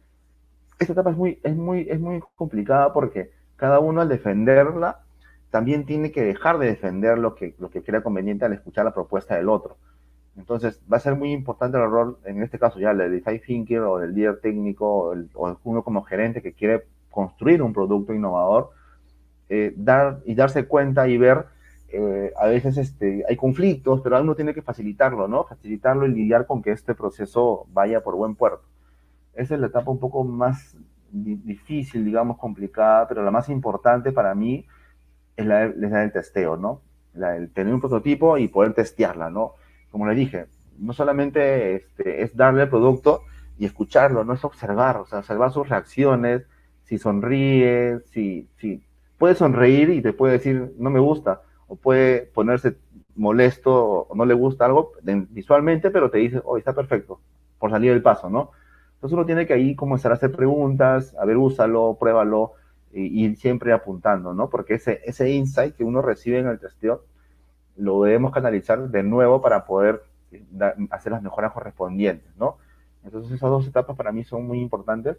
Esta etapa es muy, es muy, es muy complicada porque cada uno al defenderla también tiene que dejar de defender lo que, lo que crea conveniente al escuchar la propuesta del otro. Entonces va a ser muy importante el rol, en este caso ya, del design thinker o del líder técnico o, el, o uno como gerente que quiere construir un producto innovador, eh, dar y darse cuenta y ver, eh, a veces este, hay conflictos, pero uno tiene que facilitarlo, ¿no? Facilitarlo y lidiar con que este proceso vaya por buen puerto. Esa es la etapa un poco más di difícil, digamos, complicada, pero la más importante para mí es la, es la del testeo, ¿no? La, el tener un prototipo y poder testearla, ¿no? Como le dije, no solamente este, es darle el producto y escucharlo, no es observar, o sea, observar sus reacciones, si sonríe, si, si puede sonreír y te puede decir no me gusta, o puede ponerse molesto o no le gusta algo visualmente, pero te dice, oh, está perfecto, por salir del paso, ¿no? Entonces uno tiene que ahí comenzar a hacer preguntas, a ver, úsalo, pruébalo, y ir siempre apuntando, ¿no? Porque ese, ese insight que uno recibe en el testeo lo debemos canalizar de nuevo para poder da, hacer las mejoras correspondientes, ¿no? Entonces esas dos etapas para mí son muy importantes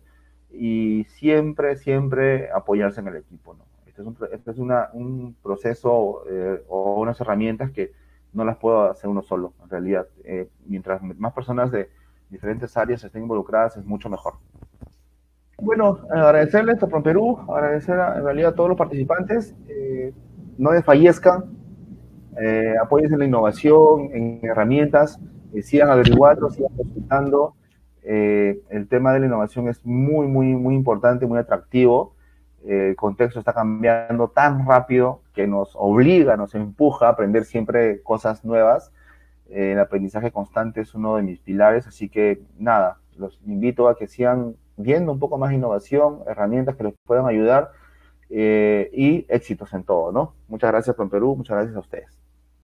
y siempre, siempre apoyarse en el equipo, ¿no? Este es un, este es una, un proceso eh, o unas herramientas que no las puedo hacer uno solo, en realidad. Eh, mientras más personas de diferentes áreas estén involucradas, es mucho mejor. Bueno, agradecerles a Perú, agradecer a, en realidad a todos los participantes, eh, no desfallezcan, eh, apoyen en la innovación, en herramientas, eh, sigan averiguando, sigan consultando. Eh, el tema de la innovación es muy, muy, muy importante, muy atractivo. Eh, el contexto está cambiando tan rápido que nos obliga, nos empuja a aprender siempre cosas nuevas. Eh, el aprendizaje constante es uno de mis pilares, así que nada, los invito a que sigan viendo un poco más de innovación, herramientas que les puedan ayudar eh, y éxitos en todo, ¿no? Muchas gracias, Perú, muchas gracias a ustedes.